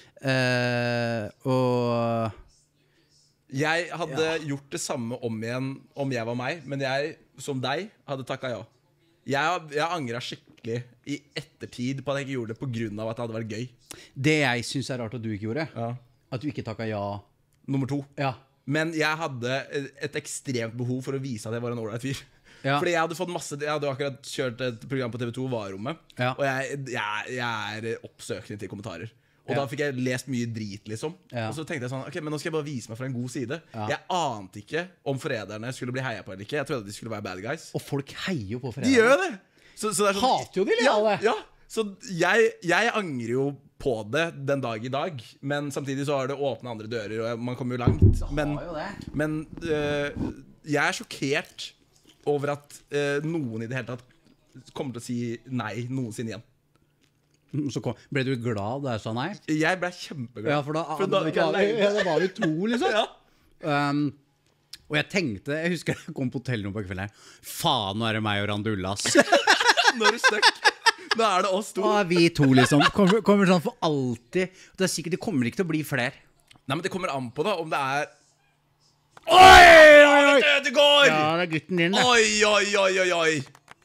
Og jeg hadde gjort det samme om igjen om jeg var meg, men jeg, som deg, hadde takket ja. Jeg angret skikkelig i ettertid på at jeg ikke gjorde det på grunn av at det hadde vært gøy. Det jeg synes er rart at du ikke gjorde, at du ikke takket ja. Nummer 2. Men jeg hadde et ekstremt behov for å vise at jeg var en ordentlig fyr. Fordi jeg hadde fått masse. Jeg hadde akkurat kjørt et program på TV2, Varrommet. Og jeg er oppsøkende til kommentarer. Og da fikk jeg lest mye drit, liksom. Og så tenkte jeg sånn, ok, men nå skal jeg bare vise meg fra en god side. Jeg ante ikke om forræderne skulle bli heia på eller ikke. Jeg trodde de skulle være bad guys. Og folk heier jo på forræderne. De gjør det! Så det er sånn, hater jo de litt. Så jeg angrer jo på det den dag i dag. Men samtidig så har det åpnet andre dører, og man kommer jo langt. Men jeg er sjokkert over at noen i det hele tatt kommer til å si nei noensinne igjen. Så ble du glad da jeg sa nei? Jeg ble kjempeglad. For da var vi 2, liksom. Og jeg tenkte, jeg husker jeg kom på hotellrommet på kvelden her. Faen, nå er det meg og Randullas. Nå er du støkk. Nå er det oss 2. Vi 2, liksom. Kommer sånn for alltid. Det er sikkert, det kommer ikke til å bli flere. Nei, men det kommer an på da, om det er Oi! Ødegård! Ja, det er gutten din, det. Oi.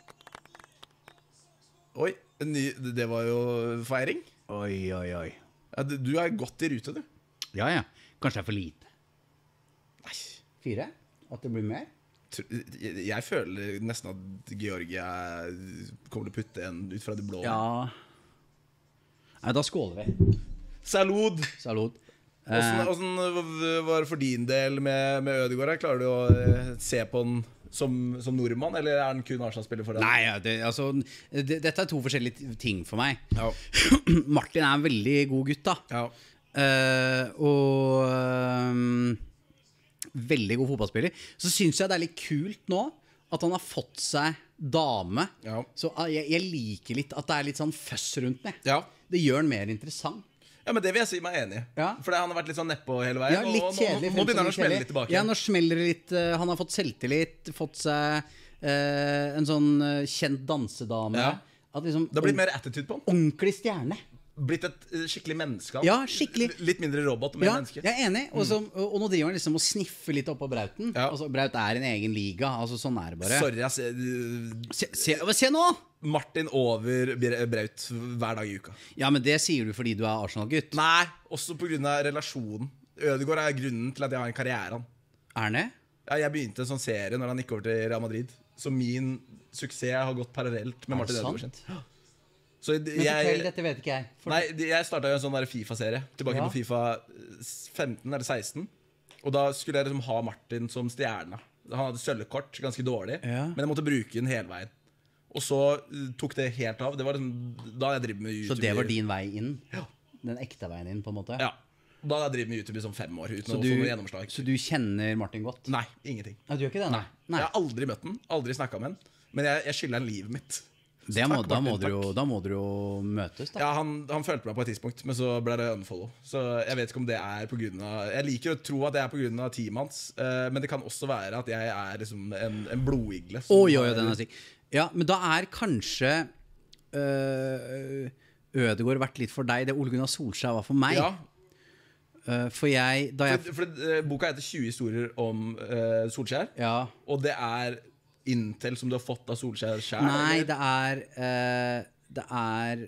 Oi, det var jo feiring. Oi. Ja, du er godt i rute, du. Ja. Kanskje det er for lite. Nei. 4? At det blir mer? Jeg føler nesten at Georgia kommer til å putte en ut fra det blå. Ja. Nei, da skåler vi. Salud. Hvordan var det for din del med Ødegaard? Klarer du å se på den som nordmann, eller er han kun Arsenal-spiller for deg? Nei, dette er to forskjellige ting for meg. Ja. Martin er en veldig god gutt da. Ja. Veldig god fotballspiller. Så synes jeg det er litt kult nå at han har fått seg dame. Ja. Så jeg liker litt at det er litt sånn føss rundt det. Ja. Det gjør den mer interessant. Ja, men det vil jeg si meg enig i. Ja. For han har vært litt sånn nedpå hele veien. Ja, litt kjedelig, nå begynner han å smelle litt tilbake. Ja, nå smeller det litt. Han har fått selvtillit, fått seg en sånn kjent dansedame. Ja. At liksom, Det har blitt mer attitude på han. ordentlig stjerne. Blitt et skikkelig menneske. Ja, skikkelig. Litt mindre robot og mer menneske. Jeg er enig. Og nå driver han liksom og sniffer litt oppå Brauten. Ja. Altså, Braut er en egen liga. Altså, sånn er det bare. Sorry, jeg Se nå! Martin over Braut hver dag i uka. Ja, men det sier du fordi du er Arsenal-gutt. Nei, også på grunn av relasjonen. Ødegaard er grunnen til at jeg har en karriere. Er det? Ja, jeg begynte en sånn serie når han gikk over til Real Madrid. Så min suksess har gått parallelt med Martin Ødegaard sin. Så Men fortell, dette vet ikke jeg. Nei, jeg startet jo en sånn der FIFA-serie tilbake på FIFA 15 eller 16. Og da skulle jeg liksom ha Martin som stjerne. Han hadde sølvkort, ganske dårlig. Men jeg måtte bruke den hele veien. Og så tok det helt av. Det var liksom, da jeg driver med YouTube. Så det var din vei inn? Ja. Den ekte veien inn, på en måte? Ja. Da jeg driver med YouTube i sånn 5 år uten å få noe gjennomslag. Så du kjenner Martin godt? Nei, ingenting. Du gjør ikke det? Nei. Jeg har aldri møtt den, aldri snakket med den. Men jeg skylder han livet mitt. Da må du jo møtes da. Ja, han følte meg på et tidspunkt, men så ble det unfollow. Så jeg vet ikke om det er på grunn av, jeg liker å tro at det er på grunn av teamet hans, men det kan også være at jeg er liksom en blodigle. Den er sikker. Ja, men da er kanskje Ødegaard vært litt for deg det Ole Gunnar Solskjær var for meg. Ja. For boka heter 20 historier om Solskjær. Ja. Og det er Intel som du har fått av Solskjær selv? Nei, det er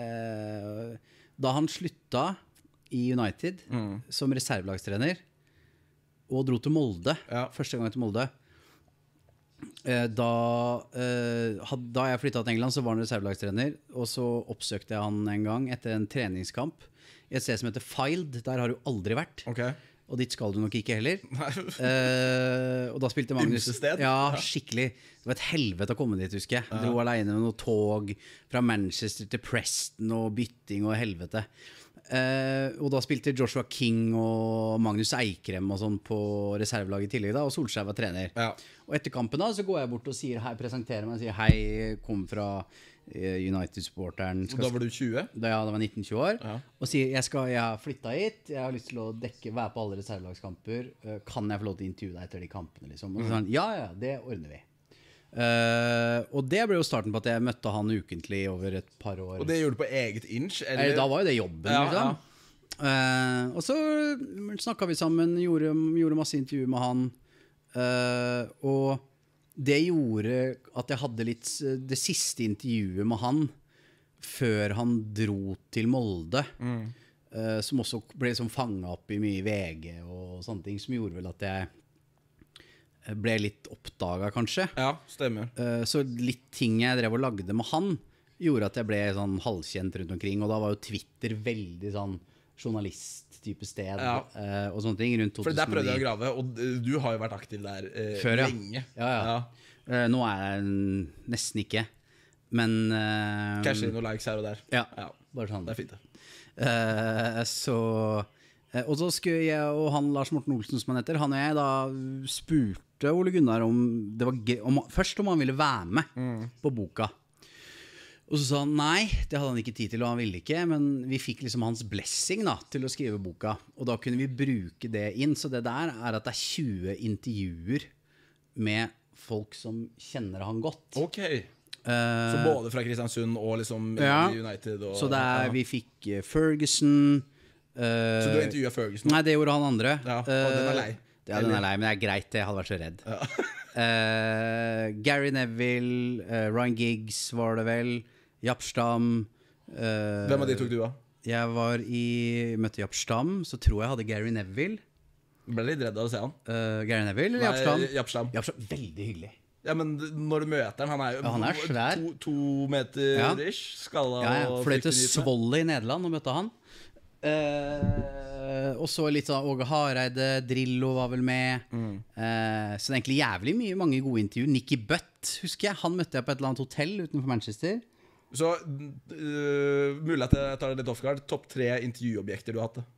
da han slutta i United som reservelagstrener og dro til Molde, første gang til Molde. Da jeg flyttet til England så var han reservelagstrener, og så oppsøkte jeg han en gang etter en treningskamp i et sted som heter Filed. Der har du aldri vært. Og dit skal du nok ikke heller. Og da spilte Magnus. Ja, skikkelig. Det var et helvete å komme dit, husker jeg. Dro alene med noe tog fra Manchester til Preston og bytting og helvete. Og da spilte Joshua King og Magnus Eikrem og sånn på reservelaget i tillegg da, og Solskjær var trener. Og etter kampen da, så går jeg bort og sier hei, presenterer meg og sier hei, kom fra United-supporteren. Da var du 20? Da var 19-20 år. Og sier, jeg har flyttet hit, jeg har lyst til å være på alle reservelagskamper, kan jeg få lov til å intervjue deg etter de kampene liksom? Og så sa han, ja, det ordner vi. Og det ble jo starten på at jeg møtte han ukentlig over et par år. Og det gjorde du på eget inch? Eller? Da var jo det jobben liksom. Og så snakket vi sammen, gjorde masse intervjuer med han, og det gjorde at jeg hadde litt det siste intervjuet med han før han dro til Molde, som også ble som fanget opp i mye VG og sånne ting, som gjorde vel at jeg ble litt oppdaget kanskje. Ja, stemmer. Så litt ting jeg drev og lagde med han gjorde at jeg ble sånn halvkjent rundt omkring, og da var jo Twitter veldig sånn journalist-type sted og sånne ting rundt 2009. For der prøvde jeg å grave, og du har jo vært aktiv der før, lenge. Nå er jeg nesten ikke, men kanskje noen likes her og der. Ja, bare sånn. Det er fint det. Og så skulle jeg og han Lars Morten Olsen som han heter, han og jeg da spurte Ole Gunnar først om han ville være med på boka. Og så sa han nei, det hadde han ikke tid til, og han ville ikke, men vi fikk liksom hans blessing da, til å skrive boka, og da kunne vi bruke det inn. Så det der er at det er 20 intervjuer med folk som kjenner han godt. Ok. Så både fra Kristiansund og liksom United og, så vi fikk Ferguson. Så du har intervjuet Ferguson? Nei, det gjorde han andre. Og den er lei. Ja, den er lei, men det er greit, jeg hadde vært så redd. Gary Neville, Ryan Giggs var det vel, Jaap Stam. Hvem av de tok du da? Jeg møtte Jaap Stam, så tror jeg hadde Gary Neville. Jeg ble litt redd av å se han. Gary Neville eller Jaap Stam? Jaap Stam. Jaap Stam, veldig hyggelig. Ja, men når du møter han er jo han er svær. 2 meter ish, skalla og fløy til Zwolle i Nederland og møtte han. Og så litt sånn Åge Hareide, Drillo var vel med. Så det er egentlig jævlig mange gode intervjuer. Nicky Butt, husker jeg. Han møtte jeg på et eller annet hotell utenfor Manchester. Så mulig at jeg tar det litt off-guard. Topp 3 intervjuobjekter du har hatt, da?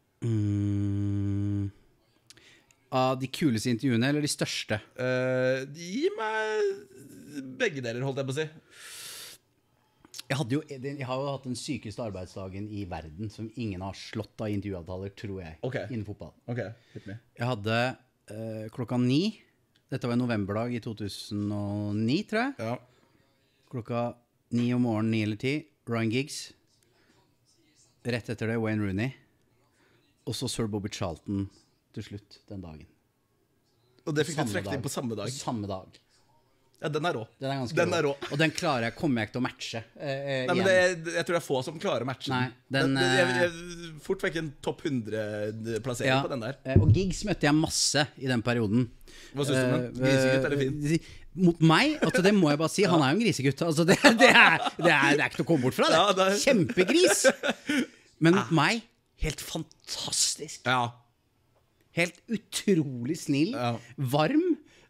Av de kuleste intervjuene, eller de største? Gi meg begge deler, holdt jeg på å si. Jeg har jo hatt den sykeste arbeidsdagen i verden som ingen har slått av intervjuavtaler, tror jeg, innen fotball. Hit me. Jeg hadde klokka 9. Dette var en novemberdag i 2009, tror jeg. Ja. Klokka 9 om morgenen, 9 eller 10. Ryan Giggs. Rett etter det, Wayne Rooney. Og så Sir Bobby Charlton til slutt den dagen. Og det fikk du trekt inn på samme dag? Samme dag. Ja, den er rå. Den er ganske rå. Og den kommer jeg ikke til å matche. Nei, men jeg tror det er få som klarer å matche den. Jeg fort fikk en topp 100-plassering på den der. Og Giggs møtte jeg masse i den perioden. Hva synes du om den? Grisegutt eller fin? Mot meg, det må jeg bare si. Han er jo en grisegutt. Altså, det er ikke til å komme bort fra det. Kjempegris. Men mot meg, helt fantastisk. Ja. Helt utrolig snill. Varm.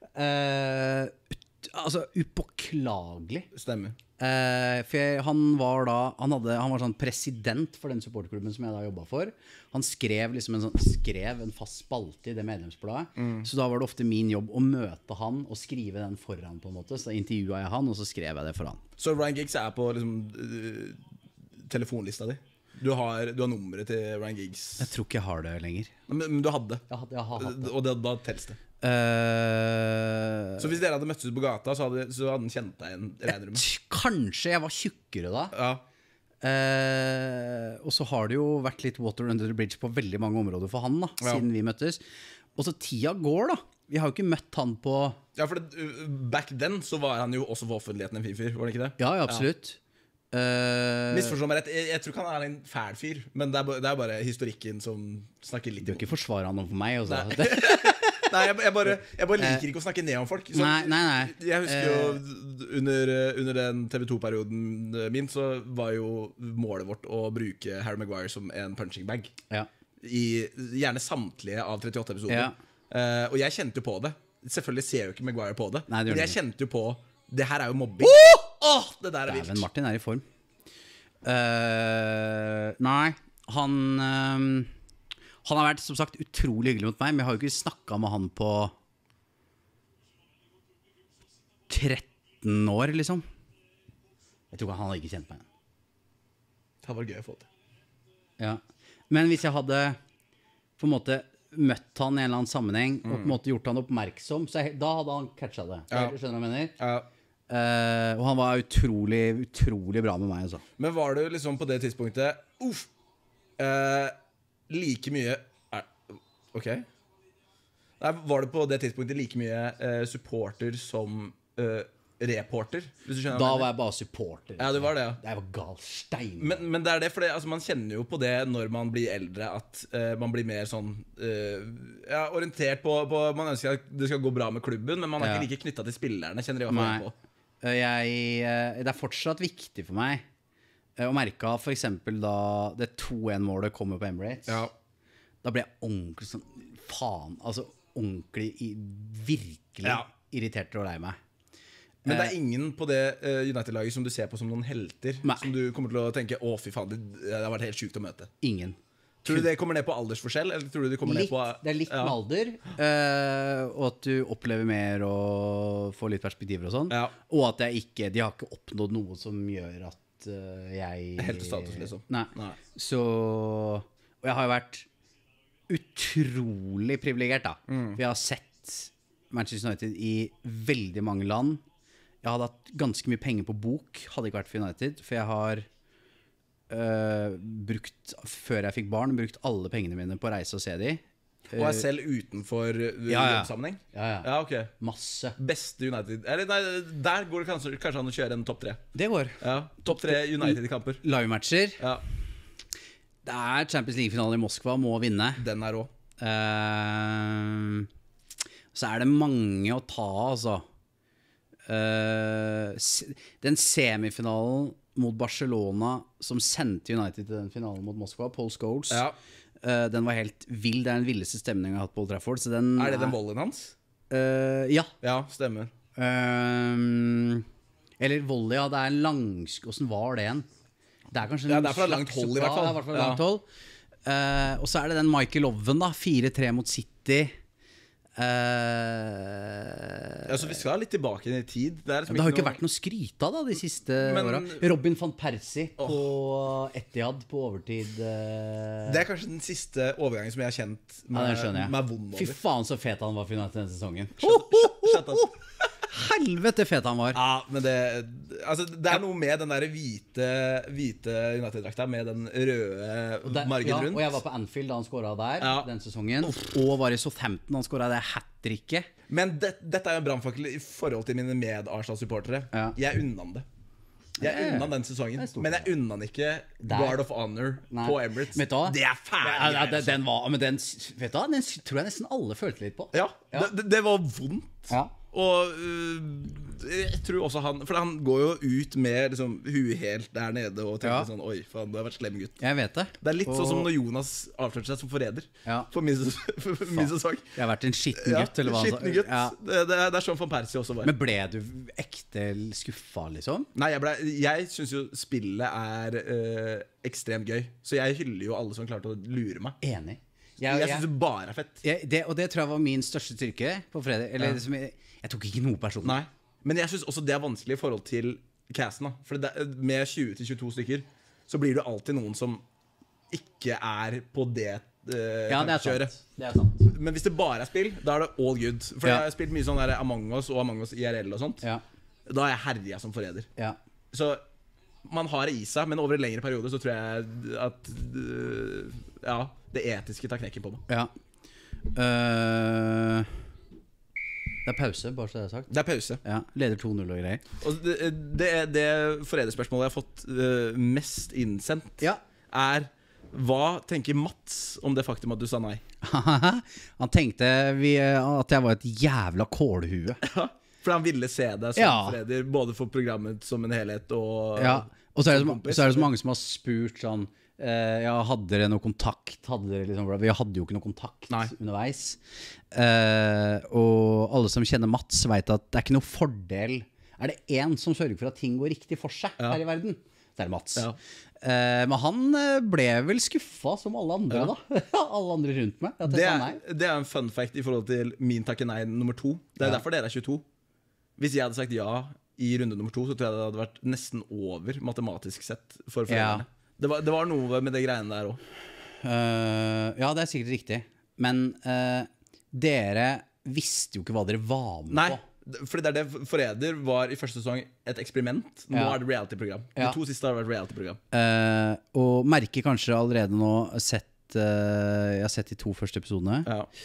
Altså upåklagelig. Stemmer. For han var sånn president for den supporterklubben som jeg da jobbet for. Han skrev en fast spalte i det medlemsbladet. Så da var det ofte min jobb å møte han og skrive den foran på en måte. Så da intervjuet jeg han, og så skrev jeg det for han. Så Ryan Giggs er på liksom, telefonlista di? Du har nummeret til Ryan Giggs? Jeg tror ikke jeg har det lenger. Men du hadde? Jeg har hatt det. Og da telles det? Så hvis dere hadde møttes på gata, så hadde han kjent deg igjen, regner du med? Kanskje jeg var tjukkere da. Ja. Og så har det jo vært litt water under the bridge på veldig mange områder for han da, siden vi møttes. Og så tida går da. Vi har jo ikke møtt han på... Ja, for back then så var han jo også for offentligheten en fin fyr, var det ikke det? Ja, absolutt. Misforstå meg rett, jeg tror ikke han er en fæl fyr, men det er bare historikken som snakker litt. Du vil ikke forsvare han for meg også. Nei, jeg bare liker ikke å snakke ned om folk. Så, nei. Jeg husker jo under den TV2-perioden min, så var jo målet vårt å bruke Harry Maguire som en punching bag. I gjerne samtlige av 38 episoder. Og jeg kjente jo på det. Selvfølgelig ser jo ikke Maguire på det, men jeg kjente jo på det her er jo mobbing. Det der er vilt. Men Martin er i form. Nei, han har vært som sagt utrolig hyggelig mot meg, men jeg har jo ikke snakket med han på 13 år, liksom. Jeg tror han hadde ikke kjent meg. Det hadde vært gøy å få til. Ja. Men hvis jeg hadde på en måte møtt han i en eller annen sammenheng og på en måte gjort han oppmerksom, så da hadde han catchet det. Skjønner du hva jeg mener? Ja. Og han var utrolig bra med meg også. Men var du liksom på det tidspunktet like mye ok Nei, var du på det tidspunktet like mye supporter som reporter, hvis du skjønner? Da var jeg bare supporter. Ja, du var det, ja. Jeg var galstein. Men det er det, for altså, man kjenner jo på det når man blir eldre, at man blir mer sånn orientert på man ønsker at det skal gå bra med klubben, men man er ikke like knyttet til spillerne, kjenner jeg på. Det er fortsatt viktig for meg å merke for eksempel da det 2-1-målet kommer på Emirates. Da ble jeg ordentlig sånn ordentlig virkelig irritert og lei meg. Men det er ingen på det United-laget som du ser på som noen helter? Som du kommer til å tenke, fy faen, det har vært helt sykt å møte? Ingen. Tror du det kommer ned på aldersforskjell? Eller tror du det kommer ned på... Det er litt med alder, og at du opplever mer og får litt perspektiver og sånn. Og at de har ikke oppnådd noe som gjør at jeg... Helt til status, liksom. Nei. Så... Og jeg har jo vært utrolig privilegert da. For jeg har sett Manchester United i veldig mange land. Jeg hadde hatt ganske mye penger på bok, hadde ikke vært for United, for jeg har før jeg fikk barn, brukt alle pengene mine på å reise og se de. Og er selv utenfor jobbsammenheng? Ja, ok. Masse. Beste United, der går det kanskje an å kjøre en topp 3. Det går. Topp 3 United-kamper. Live-matcher. Det er Champions League-finalen i Moskva, må vinne. Den er rå. Så er det mange å ta, altså. Den semifinalen mot Barcelona, som sendte United til den finalen mot Moskva, Paul Scholes. Ja. Den var helt vild. Det er den villeste stemningen jeg har hatt på Old Trafford. Så den Er det den volleyen hans? Ja. Ja, stemmer. Eller volley, ja. Det er en hvordan var det igjen? Det er kanskje en det er fra langt hold i hvert fall. Ja, det er fra langt hold. Og så er det den Michael Owen da, 4-3 mot City. Så vi skal litt tilbake i tid. Det har jo ikke vært noe skryt av da, de siste årene. Robin van Persie på Etihad på overtid. Det er kanskje den siste overgangen som jeg har kjent med vond over. Fy faen så fet han var for United denne sesongen. Shut up. Helvete fet han var. Ja, men det er noe med den der hvite United-drakta med den røde margen rundt. Og jeg var på Anfield da han skåret der den sesongen. Og var i Southampton da han skåret det hat-tricket. Men dette er jo en brannfakkel i forhold til mine med-Arsenal-supportere. Jeg unna han det. Jeg unna den sesongen, men jeg unna han ikke Guard of Honor på Emirates. Vet du hva? Det er ferdig. Den tror jeg nesten alle følte litt på. Ja, det var vondt. Ja. Og jeg tror også for han går jo ut med liksom, huet helt der nede og tenker sånn, oi, faen, det har vært slem gutt. Jeg vet det. Det er litt sånn som når Jonas avslørte seg som forræder for min sesong. Jeg har vært en skitten gutt, eller hva han sa. Skitten gutt. Det er sånn van Persie også var. Men ble du ekte skuffa, liksom? Nei, jeg synes jo spillet er ekstremt gøy. Så jeg hyller jo alle som klarte å lure meg. Enig. Jeg synes det bare er fett. Og det tror jeg var min største styrke på fredag. Eller jeg tok ikke noe personlig. Nei, men jeg synes også det er vanskelig i forhold til casten. For med 20-22 stykker så blir det alltid noen som ikke er på det kjøret. Det er sant. Men hvis det bare er spill, da er det all good. For jeg har spilt mye sånn der Among Us og Among Us IRL og sånt. Da er jeg herja som forræder. Så man har det i seg, men over en lengre periode så tror jeg at det etiske tar knekken på det. Det er pause, bare så det er sagt. Det er pause. Leder 2-0 og greier. Og det forræderspørsmålet jeg har fått mest innsendt er: hva tenker Mats om det faktum at du sa nei? Han tenkte at jeg var et jævla kålhue. For han ville se deg som forræder, både for programmet som en helhet og og så er det så mange som har spurt sånn, hadde dere noe kontakt? Vi hadde jo ikke noe kontakt underveis. Og alle som kjenner Mats vet at det er ikke noe fordel. Er det en som sørger for at ting går riktig for seg her i verden, så er det Mats. Men han ble vel skuffa som alle andre da. Alle andre rundt meg. Det er en fun fact i forhold til min takke nei nummer 2. Det er derfor dere er 22. Hvis jeg hadde sagt ja i runde nummer 2, så tror jeg det hadde vært nesten over matematisk sett for foreldrene. Det var noe med det greiene der også. Ja, det er sikkert riktig. Men dere visste jo ikke hva dere var med på. Nei, fordi det er det forræder var i første sesong et eksperiment. Nå er det reality-program. De 2 siste har vært reality-program. Og merker kanskje allerede nå jeg har sett de 2 første episodene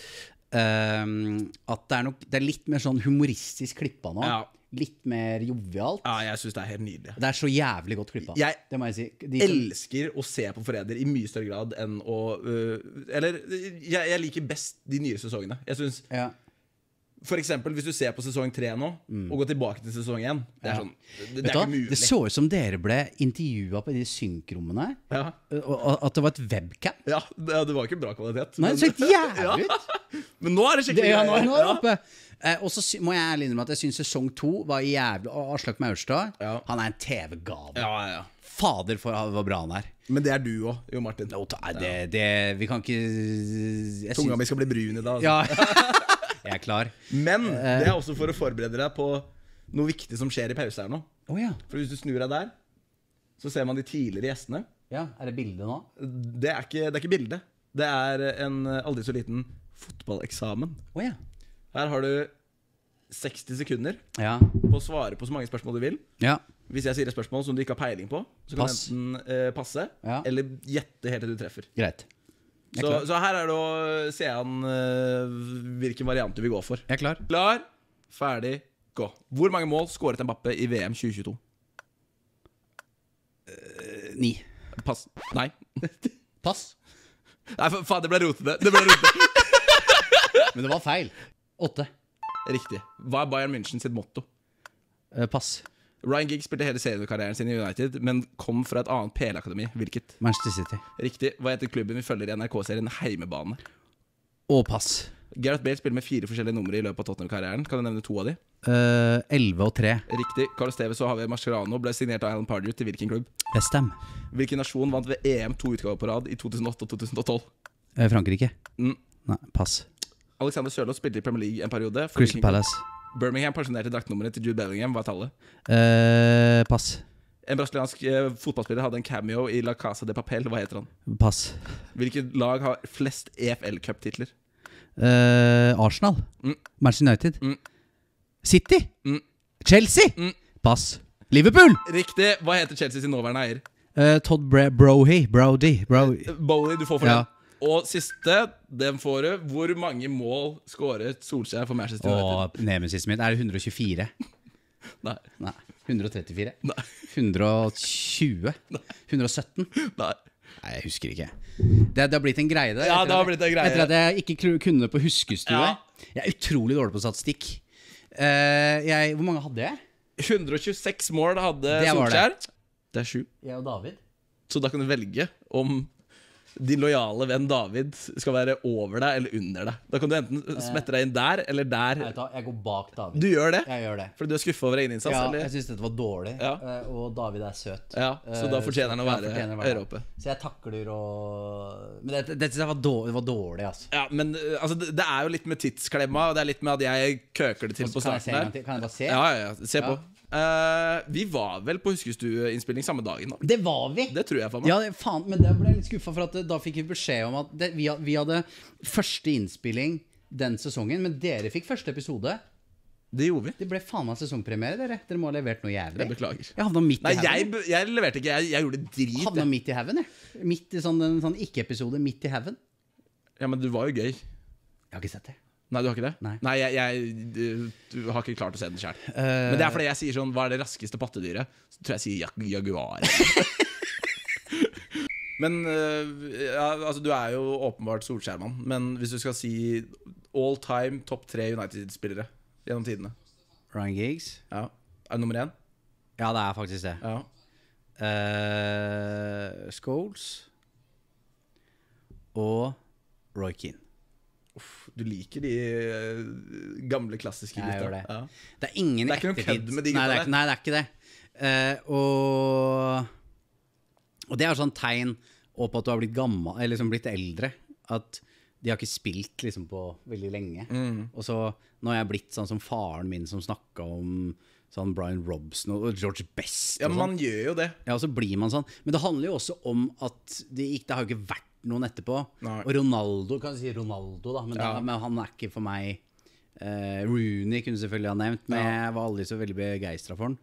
at det er litt mer sånn humoristisk klippa nå. Litt mer jovialt. Jeg synes det er helt nydelig. Det er så jævlig godt klippa. Det må jeg si. Elsker å se på forræder i mye større grad enn å jeg liker best de nye sesongene. Jeg synes for eksempel hvis du ser på sesong 3 nå og går tilbake til sesong 1, det er sånn, det er ikke mulig. Det så ut som dere ble intervjuet på de synkrommene, og at det var et webcam. Det var ikke bra kvalitet. Nei, det så helt jævlig ut. Men nå er det skikkelig. Nå er det oppe. Og så må jeg ærlig innrømme at jeg synes sesong 2 var jævlig. Aslak Maurstad, han er en TV-gave. Fader for hvor bra han er. Men det er du også, Jo Martin. Vi kan ikke Tunga mi skal bli brun i dag. Jeg er klar. Men det er også for å forberede deg på noe viktig som skjer i pause her nå. For hvis du snur deg der, så ser man de tidligere gjestene. Er det bildet nå? Det er ikke bildet. Det er en aldri så liten fotballeksamen. Her har du 60 sekunder på å svare på så mange spørsmål du vil. Hvis jeg sier et spørsmål som du ikke har peiling på, så kan du enten passe eller gjette helt til du treffer. Greit. Så her er det å se an hvilken variant du vil gå for. Jeg er klar. Klar, ferdig, gå. Hvor mange mål skåret Mbappé i VM 2022? 9. Pass. Nei. Pass. Nei, faen, det ble rotete. Men det var feil. 8. Riktig. Hva er Bayern München sitt motto? Pass. Ryan Giggs spilte hele seriekarrieren sin i United, men kom fra et annet PL-akademi. Hvilket? Manchester City. Riktig. Hva heter klubben vi følger i NRK-serien Heimebane? Og pass. Gareth Bale spiller med 4 forskjellige numre i løpet av Tottenham-karrieren. Kan du nevne 2 av de? 11 og 3. Riktig. Carlos Tevez og Javier Mascherano ble signert av Alan Pardew til hvilken klubb? West Ham. Hvilken nasjon vant ved EM 2 utgaver på rad i 2008 og 2012? Frankrike. Nei, pass. Alexander Sørloth spilte i Premier League en periode. Crystal Palace. Birmingham pensjonerte draktnummeret til Jude Bellingham. Hva er tallet? Pass. En brasiliansk fotballspiller hadde en cameo i La Casa de Papel. Hva heter han? Pass. Hvilket lag har flest EFL-cup-titler? Arsenal. Manchester United. City. Chelsea. Pass. Liverpool. Riktig. Hva heter Chelsea sin nåværende eier? Todd Brody. Bowley, du får for Ja. den. Og siste, den får du. Hvor mange mål skåret Solskjær for Manchester United? Nemesis mitt. Er det 124? Nei. 134? Nei. 120? 117? Nei. Nei, jeg husker ikke. Det har blitt en greie det. Ja, det har blitt en greie. Etter at jeg ikke kunne på huskestue. Ja. Jeg er utrolig dårlig på statistikk. Hvor mange hadde jeg? 126 mål hadde Det var Solskjær. Det er 7. Jeg og David. Så da kan du velge om din lojale venn David skal være over deg eller under deg. Da kan du enten smette deg inn der eller der. Jeg går bak David. Du gjør det? Jeg gjør det. Fordi du er skuffet over egen innsats? Ja, eller? jeg synes dette var dårlig. Ja. Og David er søt. Ja, så da fortjener han å være fortjener høyere oppe. Så jeg takler og Men det synes jeg var dårlig, altså. Ja, men altså, det er jo litt med tidsklemma, og det er litt med at jeg køker det til på Kan jeg se en starten gang der. til? Kan jeg bare se? Ja, se på. Vi var vel på huskestueinnspilling samme dagen da. Det var vi! Det tror jeg for meg. Ja, faen, men det ble jeg litt skuffa for at da fikk vi beskjed om at vi hadde første innspilling den sesongen, men dere fikk første episode. Det gjorde vi. Det ble faen meg sesongpremiere, dere. Dere må ha levert noe jævlig. Jeg beklager. Jeg havna midt Nei, i haugen. jeg leverte ikke. Jeg gjorde drit. Havna midt i haugen, jeg. Midt i en sånn ikke-episode. Midt i haugen. Ja, men du var jo gøy. Jeg har ikke sett det. Nei, du har ikke det? Nei. Du har ikke klart å se den selv. Men det er fordi jeg sier sånn, hva er det raskeste pattedyret? Så tror jeg sier jaguar. Men altså, du er jo åpenbart Solskjærmann. Men hvis du skal si all time topp 3 United-spillere gjennom tidene. Ryan Giggs. Ja. Er det nummer 1? Ja, det er faktisk det. Ja. Scholes og Roy Keane. Du liker de gamle klassiske gutta. Jeg gjør det. Ja. Det er ingen Det er ikke noe ettertid. kødd med de gutta der. Nei, det er ikke det. Og det er sånn tegn på at du har blitt gammel, eller liksom blitt eldre. At de har ikke spilt liksom på veldig lenge. Og så nå har jeg blitt sånn som faren min som snakket om sånn Brian Robson og George Best. Ja, Og man gjør jo det. ja, og så blir man sånn. Men det handler jo også om at det har jo ikke vært noen etterpå. Nei. Og Ronaldo, kan jeg si Ronaldo da, men, men han er ikke for meg. Rooney kunne selvfølgelig ha nevnt, men jeg var aldri så veldig begeistret for han.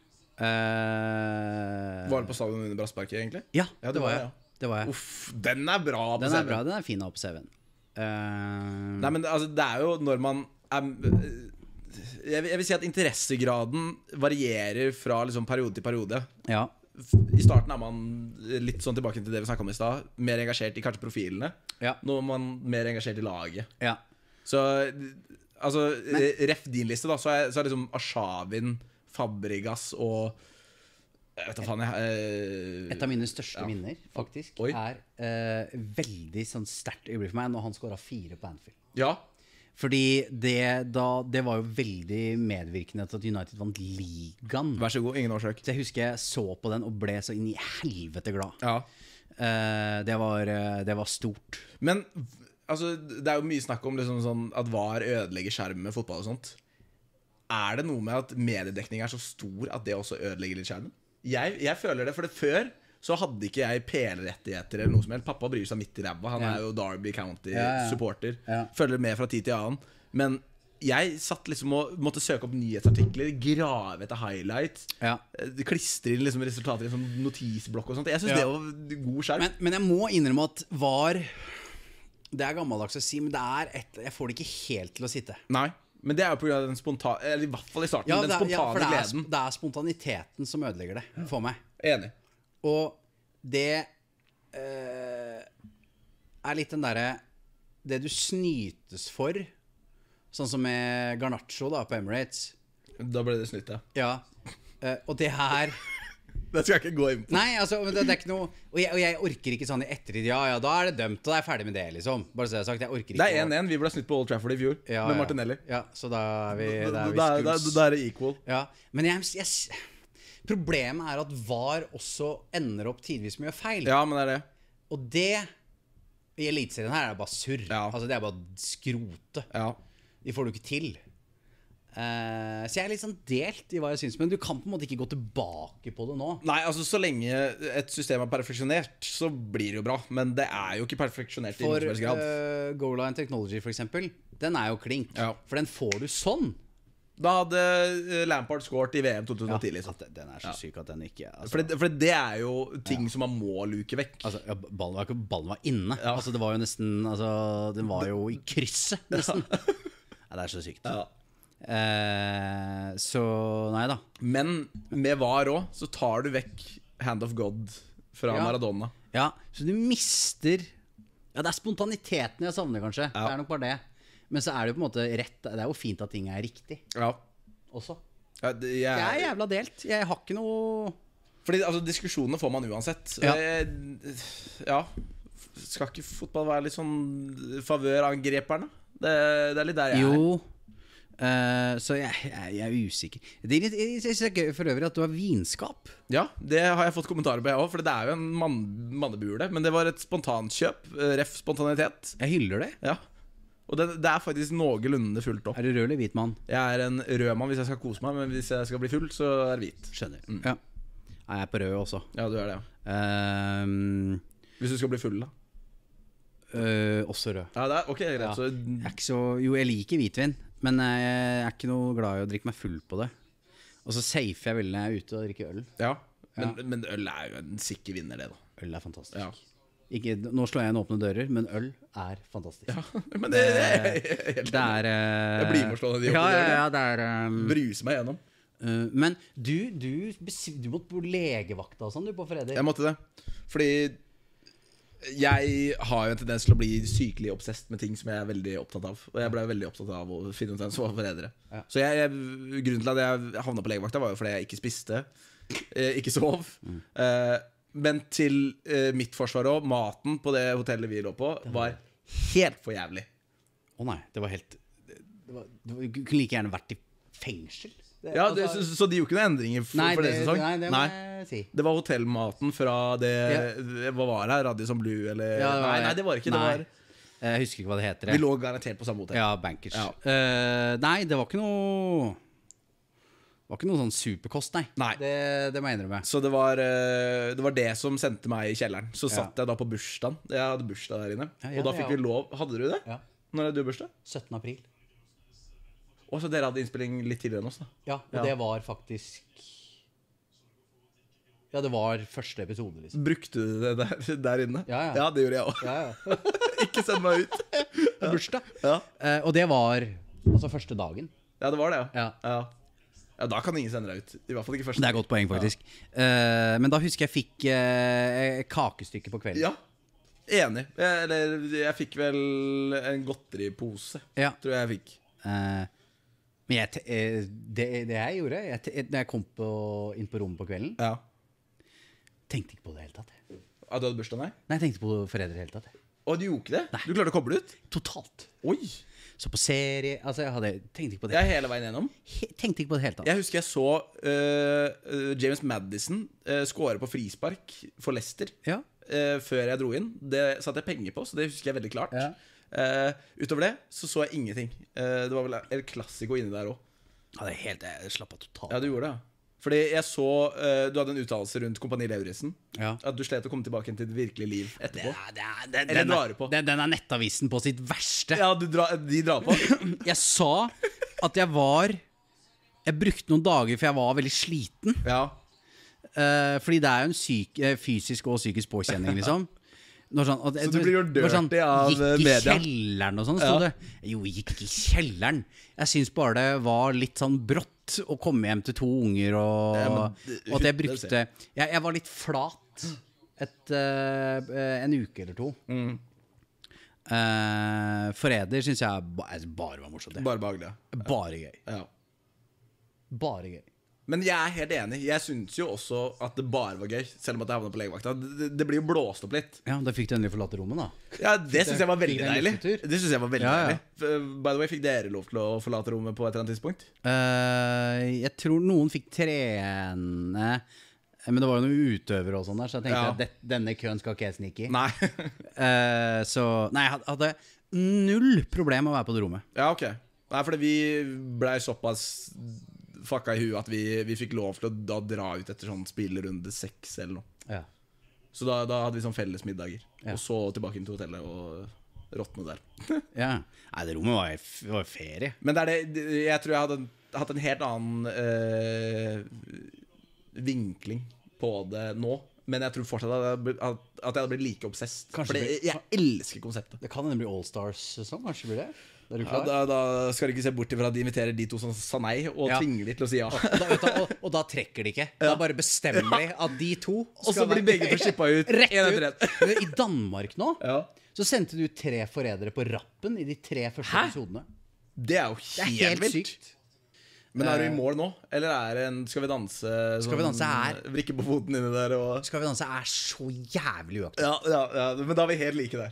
Var det på stadion under Brassparket egentlig? Ja, Ja, det var jeg. Det var jeg. Uff, den er bra på Den er CV-en. bra, den er fin å ha på CV-en. Nei, men altså, det er jo når man jeg vil si at interessegraden varierer fra liksom periode til periode. Ja. I starten er man litt sånn tilbake til det vi snakket om i sted, mer engasjert i kanskje profilene. Ja. Nå er man mer engasjert i laget. Ja. Så altså, ref din liste da, så er liksom Arshavin, Fabregas og jeg vet da faen Et av mine største minner faktisk Oi. er veldig sånn sterkt øyeblikk for meg når han skåret 4 på Anfield. Ja, Fordi det var jo veldig medvirkende til at United vant ligaen. vær så god, ingen årsøk. Så jeg husker jeg så på den og ble så inn i helvete glad. Ja. Det var stort. Men altså, det er jo mye snakk om liksom sånn at VAR ødelegger skjermen med fotball og sånt. Er det noe med at mediedekning er så stor at det også ødelegger litt skjermen? Jeg føler det, for det før så hadde ikke jeg PL-rettigheter eller noe som helst. Pappa bryr seg midt i ræva. Han er jo Derby County-supporter. Følger med fra tid til annen. Men jeg satt liksom og måtte søke opp nyhetsartikler, grave etter highlights, klistre inn liksom resultater i en sånn notisblokk og sånt. Jeg synes det var god skjerm. Men jeg må innrømme at VAR, det er gammeldags å si, men jeg får det ikke helt til å sitte. Nei, men det er jo på grunn av den spontane, eller i hvert fall i starten, den spontane gleden. Det er spontaniteten som ødelegger det for meg. Enig. Og det er litt den derre det du snytes for, sånn som med Garnacho da på Emirates. Da ble det snytt, ja. Ja. Og det her Det skal jeg ikke gå inn på. Nei, altså, det er ikke noe og jeg orker ikke sånn i ettertid. Ja, da er det dømt, og da er jeg ferdig med det, liksom. Bare så jeg har sagt, jeg orker ikke. Det er 1-1. Vi ble snytt på Old Trafford i fjor med Martinelli. Ja, så da er vi skuls. Da er det equal. Ja, men problemet er at VAR også ender opp tidvis med å gjøre feil. Ja, men det er det. Og det i eliteserien her er det bare surr. Ja. Altså, det er bare skrote. Ja. De får du ikke til. Så jeg er litt sånn delt i hva jeg synes. Men du kan på en måte ikke gå tilbake på det nå. Nei, altså så lenge et system er perfeksjonert, så blir det jo bra. Men det er jo ikke perfeksjonert i noen som helst grad. Goal Line Technology for eksempel, den er jo klink. For den får du sånn. Da hadde Lampard scoret i VM 2010 liksom. Den er så syk at den ikke for det er jo ting som man må luke vekk. Altså, ballen var inne. Altså, det var jo nesten altså, den var jo i krysset nesten. Det er så sykt. Så nei da. Men med VAR også, så tar du vekk Hand of God fra Maradona. Ja, så du mister det er spontaniteten jeg savner kanskje. Det er nok bare det. Men så er det jo på en måte rett. Det er jo fint at ting er riktig også. Jeg er jævla delt. Jeg har ikke noe fordi altså, diskusjonene får man uansett. Skal ikke fotball være litt sånn favør-angreperne? Det er litt der jeg er. Så jeg er usikker. Jeg synes det er gøy for øvrig at du har vinskap. Ja, det har jeg fått kommentarer på jeg også. For det er jo en mannebule. Men det var et spontankjøp. Ref spontanitet. Jeg hyller det. Ja. Og det er faktisk noenlunde fullt opp. Er du rød eller hvit mann? Jeg er en rød mann hvis jeg skal kose meg. Men hvis jeg skal bli full, så er det hvit. Skjønner. Ja. Jeg er på rød også. Ja, du er det, hvis du skal bli full da? Også rød. Ja, det er, ok, greit så... Jeg er ikke så, jo, jeg liker hvitvin, men jeg er ikke noe glad i å drikke meg full på det. Og så safer jeg vel når jeg er ute og drikker øl. Ja, men øl er jo en sikker vinner det da. Øl er fantastisk. Ikke, nå slår jeg inn åpne dører, men øl er fantastisk. Ja, men det er helt det er jeg blir med å slå ned de åpne dørene. Ja, det er bruse meg gjennom. Men du måtte på legevakta og sånn du på fredag. Jeg måtte det. Fordi jeg har jo en tendens til å bli sykelig obsessed med ting som jeg er veldig opptatt av. Og jeg ble veldig opptatt av å finne ut hvem som var forrædere. Så grunnen til at jeg havnet på legevakta var jo fordi jeg ikke spiste, ikke sov. Men til mitt forsvar også, maten på det hotellet vi lå på var helt for jævlig. Nei, det var helt Du kunne like gjerne vært i fengsel. Så de gjorde ikke noen endringer for det sesong? Nei, det må jeg si. Det var hotellmaten fra det hva var det her? Radisson Blue eller nei, det var ikke det var. Jeg husker ikke hva det heter. Vi lå garantert på samme hotell. Ja, Bankers. Nei, det var ikke noe. Det var ikke noe sånn superkost, nei. Det må jeg innrømme. Så det var det som sendte meg i kjelleren. Så satt jeg da på bursdagen. Jeg hadde bursdag der inne. Og da fikk vi lov. Hadde du det? Ja. Når er du bursdag? 17. april. Og så dere hadde innspilling litt tidligere enn oss da. Ja, og det var faktisk ja, det var første episode liksom. Brukte du det der inne? Ja, det gjorde jeg også. Ikke send meg ut. Bursdag. Og det var altså første dagen. Ja, det var det, ja, da kan ingen sende deg ut. I hvert fall ikke første. Det er et godt poeng faktisk. Men da husker jeg fikk kakestykke på kvelden. Ja, enig. Jeg fikk vel en godteripose, tror jeg fikk. Men det jeg gjorde da jeg kom inn på rommet på kvelden, tenkte ikke på det hele tatt. Du hadde bursdag, nei? Nei, jeg tenkte på foreldre hele tatt. Og du gjorde ikke det? Nei. Du klarte å koble ut? Totalt. Oi. Så på serie, altså tenkte ikke på det. Jeg hele veien gjennom? Tenkte ikke på det hele tatt. Jeg husker jeg så James Madison score på frispark for Leicester før jeg dro inn. Det satte jeg penger på, så det husker jeg veldig klart. Utover det så jeg ingenting. Det var vel El Clasico inni der også. Jeg slapp av totalt. Ja, du gjorde det. Fordi jeg så du hadde en uttalelse rundt Kompani Lauritzen. At du slet å komme tilbake til det virkelige liv etterpå. Den er nettavisen på sitt verste. Ja, de drar på. Jeg sa at jeg brukte noen dager for jeg var veldig sliten. Fordi det er jo en fysisk og psykisk påkjenning liksom. Så du blir jo dirty av media? Gikk i kjelleren og sånn, stod det. Jo, gikk ikke i kjelleren. Jeg synes bare det var litt sånn brått å komme hjem til 2 unger og at jeg brukte jeg var litt flat en uke eller 2. Forræder synes jeg bare var morsomt. Bare behagelig. Bare gøy. Bare gøy. Men jeg er helt enig. Jeg synes jo også at det bare var gøy, selv om at jeg havnet på legevakta. Det blir jo blåst opp litt. Ja, da fikk du endelig forlate rommet, da. Ja, det synes jeg var veldig Fikk deg en deilig. luftetur? Det synes jeg var veldig Ja, ja. deilig. By the way, fikk dere lov til å forlate rommet på et eller annet tidspunkt? Jeg tror noen fikk trene, men det var jo noen utøvere og sånn der, så jeg tenkte Ja. at denne køen skal ikke jeg snike i. Nei. Nei, jeg hadde null problem med å være på det rommet. Ja, ok. Nei, fordi vi ble såpass fucka i huet at vi fikk lov til å da dra ut etter sånn spillerunde 6 eller noe. Ja. Så da hadde vi sånn felles middager. Ja. Og så tilbake inn til hotellet og råtne der. Ja. Nei, det rommet var ferie. Men det er det, jeg tror jeg hadde hatt en helt annen vinkling på det nå. Men jeg tror fortsatt at jeg hadde blitt like obsessed. Kanskje Fordi jeg elsker konseptet. Det kan hende bli All-Stars-sesong, kanskje blir det? Er du Ja, klar? da skal du ikke se bort ifra at de inviterer de to som sa nei, og Ja. tvinger de til å si ja. Og da trekker de ikke. Da bare bestemmer de at de to Og så blir begge to skippa ut. rett En etter ut. Men I Danmark nå Ja. så sendte du 3 forrædere på rappen i de 3 første Hæ? episodene. Det er jo Det er helt, helt vilt. sykt. Men er du i mål nå? Eller er det en Skal vi danse? Skal vi danse er- Vrikke på foten inni der og Skal vi danse er så jævlig uaktuelt. ja, men da er vi helt like der.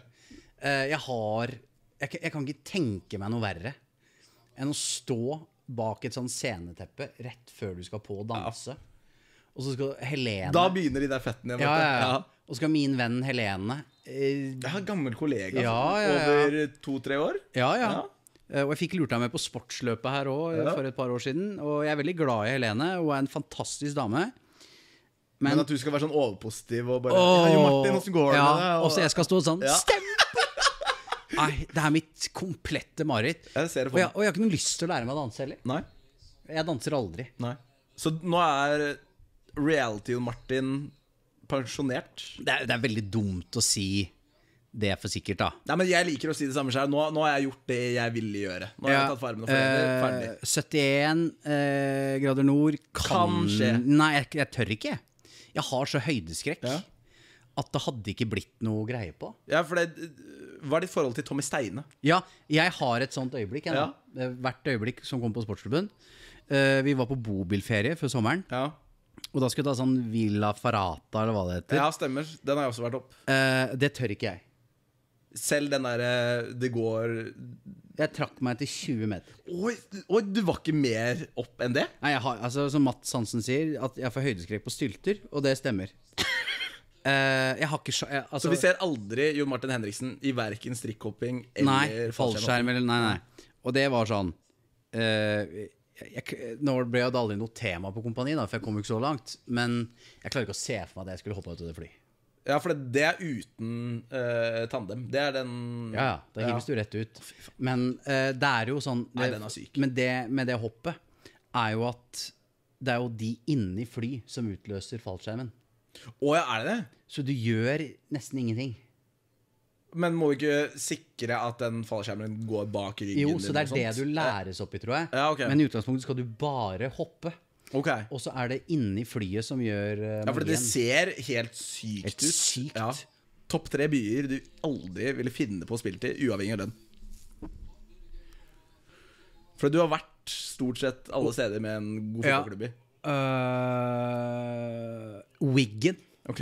Jeg kan ikke tenke meg noe verre enn å stå bak et sånn sceneteppe rett før du skal på å danse. Og så skal Helene Da begynner de der fettene igjen. ja, vet du. ja, ja. Og så skal min venn Helene Jeg har en gammel kollega Ja, ja, ja. over 2-3 år. Ja, ja. Ja. Og jeg fikk lurt henne med på sportsløpet her òg for et par år siden. Og jeg er veldig glad i Helene. Hun er en fantastisk dame. Men at du skal være sånn overpositiv og bare Ja, Jo Martin, hvordan går det ja, med deg? og så jeg skal stå sånn Ja. Stempel! Nei, det er mitt komplette mareritt. Jeg ser det Og for jeg, meg. og jeg har ikke noe lyst til å lære meg å danse heller. Nei. Jeg danser aldri. Nei. Så nå er reality-Martin pensjonert? Det er veldig dumt å si det for sikkert, da. Nei, men jeg liker å si det samme selv. Nå har jeg gjort det jeg ville gjøre. Nå har jeg tatt farmen og ferdig. 71 grader nord Kan skje. Nei, jeg tør ikke. Jeg har så høydeskrekk Ja. at det hadde ikke blitt noe greie på. Ja, for det Hva er ditt forhold til Tommy Steine? Ja, jeg har et sånt øyeblikk. Ja. Hvert øyeblikk som kom på sportsklubben. Vi var på bobilferie før sommeren. Ja, Og da skulle vi ta sånn Villa Farata, eller hva det heter. ja stemmer. Den har jeg også vært opp. Det tør ikke jeg. Selv den derre Det går Jeg trakk meg til 20 meter. Oi, du var ikke mer opp enn det? Nei, jeg har, altså, som Mats Hansen sier, at jeg får høydeskrekk på stylter, og det stemmer. Jeg har ikke Så vi ser aldri Jon Martin Henriksen i verken strikkhopping eller Nei, fallskjerm eller nei. Og det var sånn Nå ble det aldri noe tema på kompani, da, for jeg kom jo ikke så langt. Men jeg klarer ikke å se for meg at jeg skulle hoppe ut av det fly. Ja, for det er uten tandem. Det er den Ja, da hives du rett ut. Men det er jo sånn Nei, den er syk. Men det med det hoppet er jo at det er jo de inni fly som utløser fallskjermen. Å ja, er det det? Så du gjør nesten ingenting. Men må vi ikke sikre at den fallskjermen går bak ryggen Jo, din? så det er og det sånt? du læres opp i, tror jeg. Ja, ok. Men i utgangspunktet skal du bare hoppe. Ok. Og så er det inni flyet som gjør Ja, for det magien. ser helt sykt Helt ut. sykt. Ja. Topp 3 byer du aldri ville finne på å spille til, uavhengig av lønn. For du har vært stort sett alle steder med en god Ja. fotballklubb i. Wiggen. Ok?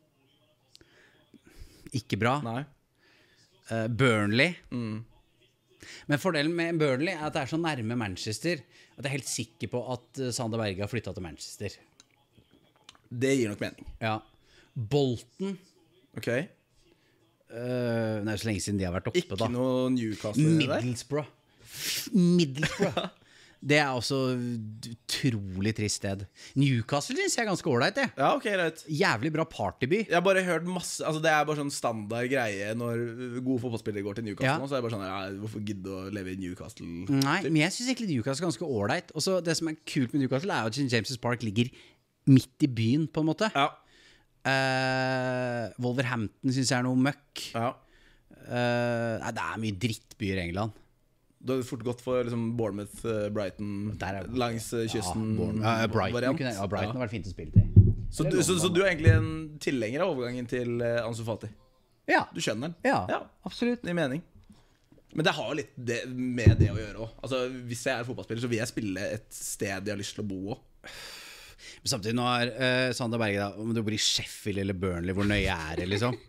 Ikke bra. Nei. Burnley. Men fordelen med Burnley er at det er så nærme Manchester at jeg er helt sikker på at Sander Berge har flyttet til Manchester. Det gir nok mening. Ja. Bolton. Ok? Det er jo så lenge siden de har vært oppe, Ikke da. noe Newcastle i det der? Middlesbrough. Det er også utrolig trist sted. Newcastle synes jeg er ganske ålreit, det. Ja, ok, greit. Jævlig bra partyby. Jeg har bare hørt masse Altså det er bare sånn standard greie når gode fotballspillere går til Newcastle Ja. nå, så er det bare sånn ja, hvorfor gidde å leve i Newcastle? Nei, men jeg synes egentlig Newcastle er ganske ålreit. Og så det som er kult med Newcastle, er jo at St. James' Park ligger midt i byen, på en måte. Ja. Wolverhampton synes jeg er noe møkk. Ja. Nei, det er mye drittbyer i England. Du hadde fort gått for liksom Bournemouth, Brighton Der er- langs kysten Brighton, variant. Brighton Ja. har vært fint å spille til. Så du er egentlig en tilhenger av overgangen til Ansu Fati? Ja, Du skjønner den? ja, Ja. absolutt. Det gir mening. Men det har litt med det å gjøre òg. Altså, hvis jeg er fotballspiller, så vil jeg spille et sted jeg har lyst til å bo òg. Men samtidig nå Sander Berge da, om du bor i Sheffield eller Burnley, hvor nøye er det liksom?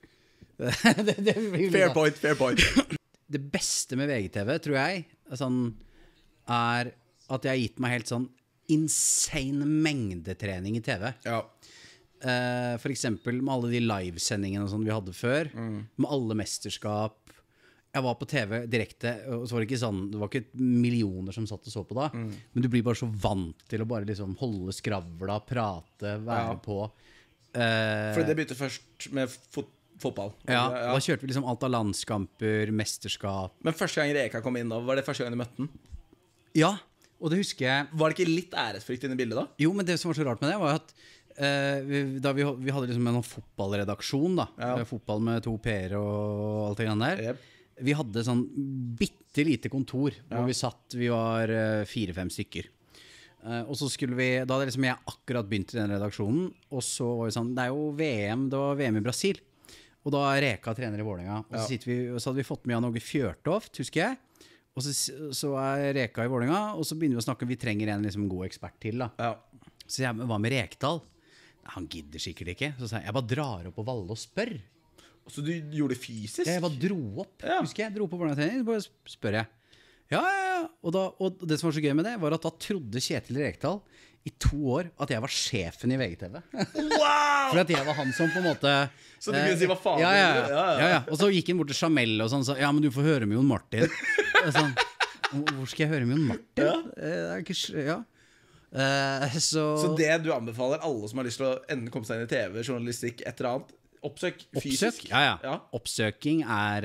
Fair point. Det beste med VGTV, tror jeg, sånn, er at jeg har gitt meg helt sånn insane mengdetrening i TV. Ja. For eksempel med alle de livesendingene og sånn vi hadde før, med alle mesterskap. Jeg var på TV direkte, og så var det ikke sånn, det var ikke millioner som satt og så på da, men du blir bare så vant til å bare liksom holde skravla, prate, være på. For det begynte først med fotball. Ja, da kjørte vi liksom alt av landskamper, mesterskap. Men første gang Reka kom inn da, var det første gang du møtte den? Ja, og det husker jeg. Var det ikke litt æresfrykt inne i bildet da? Jo, men det som var så rart med det var at da vi hadde liksom en fotballredaksjon da, fotball med 2 P-er og alt det grann der. Yep. Vi hadde sånn bitte lite kontor hvor vi var 4-5 stykker. Og så skulle vi, da hadde liksom jeg akkurat begynt i den redaksjonen, og så var vi sånn, det var VM i Brasil, og da Reka trener i Vålerenga, og så hadde vi fått med Jan Åge Fjørtoft, husker jeg, og så Reka i Vålerenga, og så begynner vi å snakke, vi trenger en liksom god ekspert til da. Så jeg, hva med Rekdal? Han gidder sikkert ikke. Så sa jeg bare drar opp på Valle og spør. Så du gjorde det fysisk? Ja, jeg bare dro opp, husker jeg. Dro på Vålerenga-trening, bare spør jeg. Ja. Og det som var så gøy med det, var at da trodde Kjetil Rekdal i 2 år at jeg var sjefen i VGTV. Wow! For at jeg var han som på en måte... Så du kunne si hva faen? Ja. Og så gikk han bort til Jamel og sånn, så ja, men du får høre med Jon Martin. Sånn, hvor skal jeg høre med Jon Martin? Det er ikke... Så det du anbefaler alle som har lyst til å enten komme seg inn i TV, journalistikk, et eller annet, oppsøk fysisk? Ja. Oppsøking er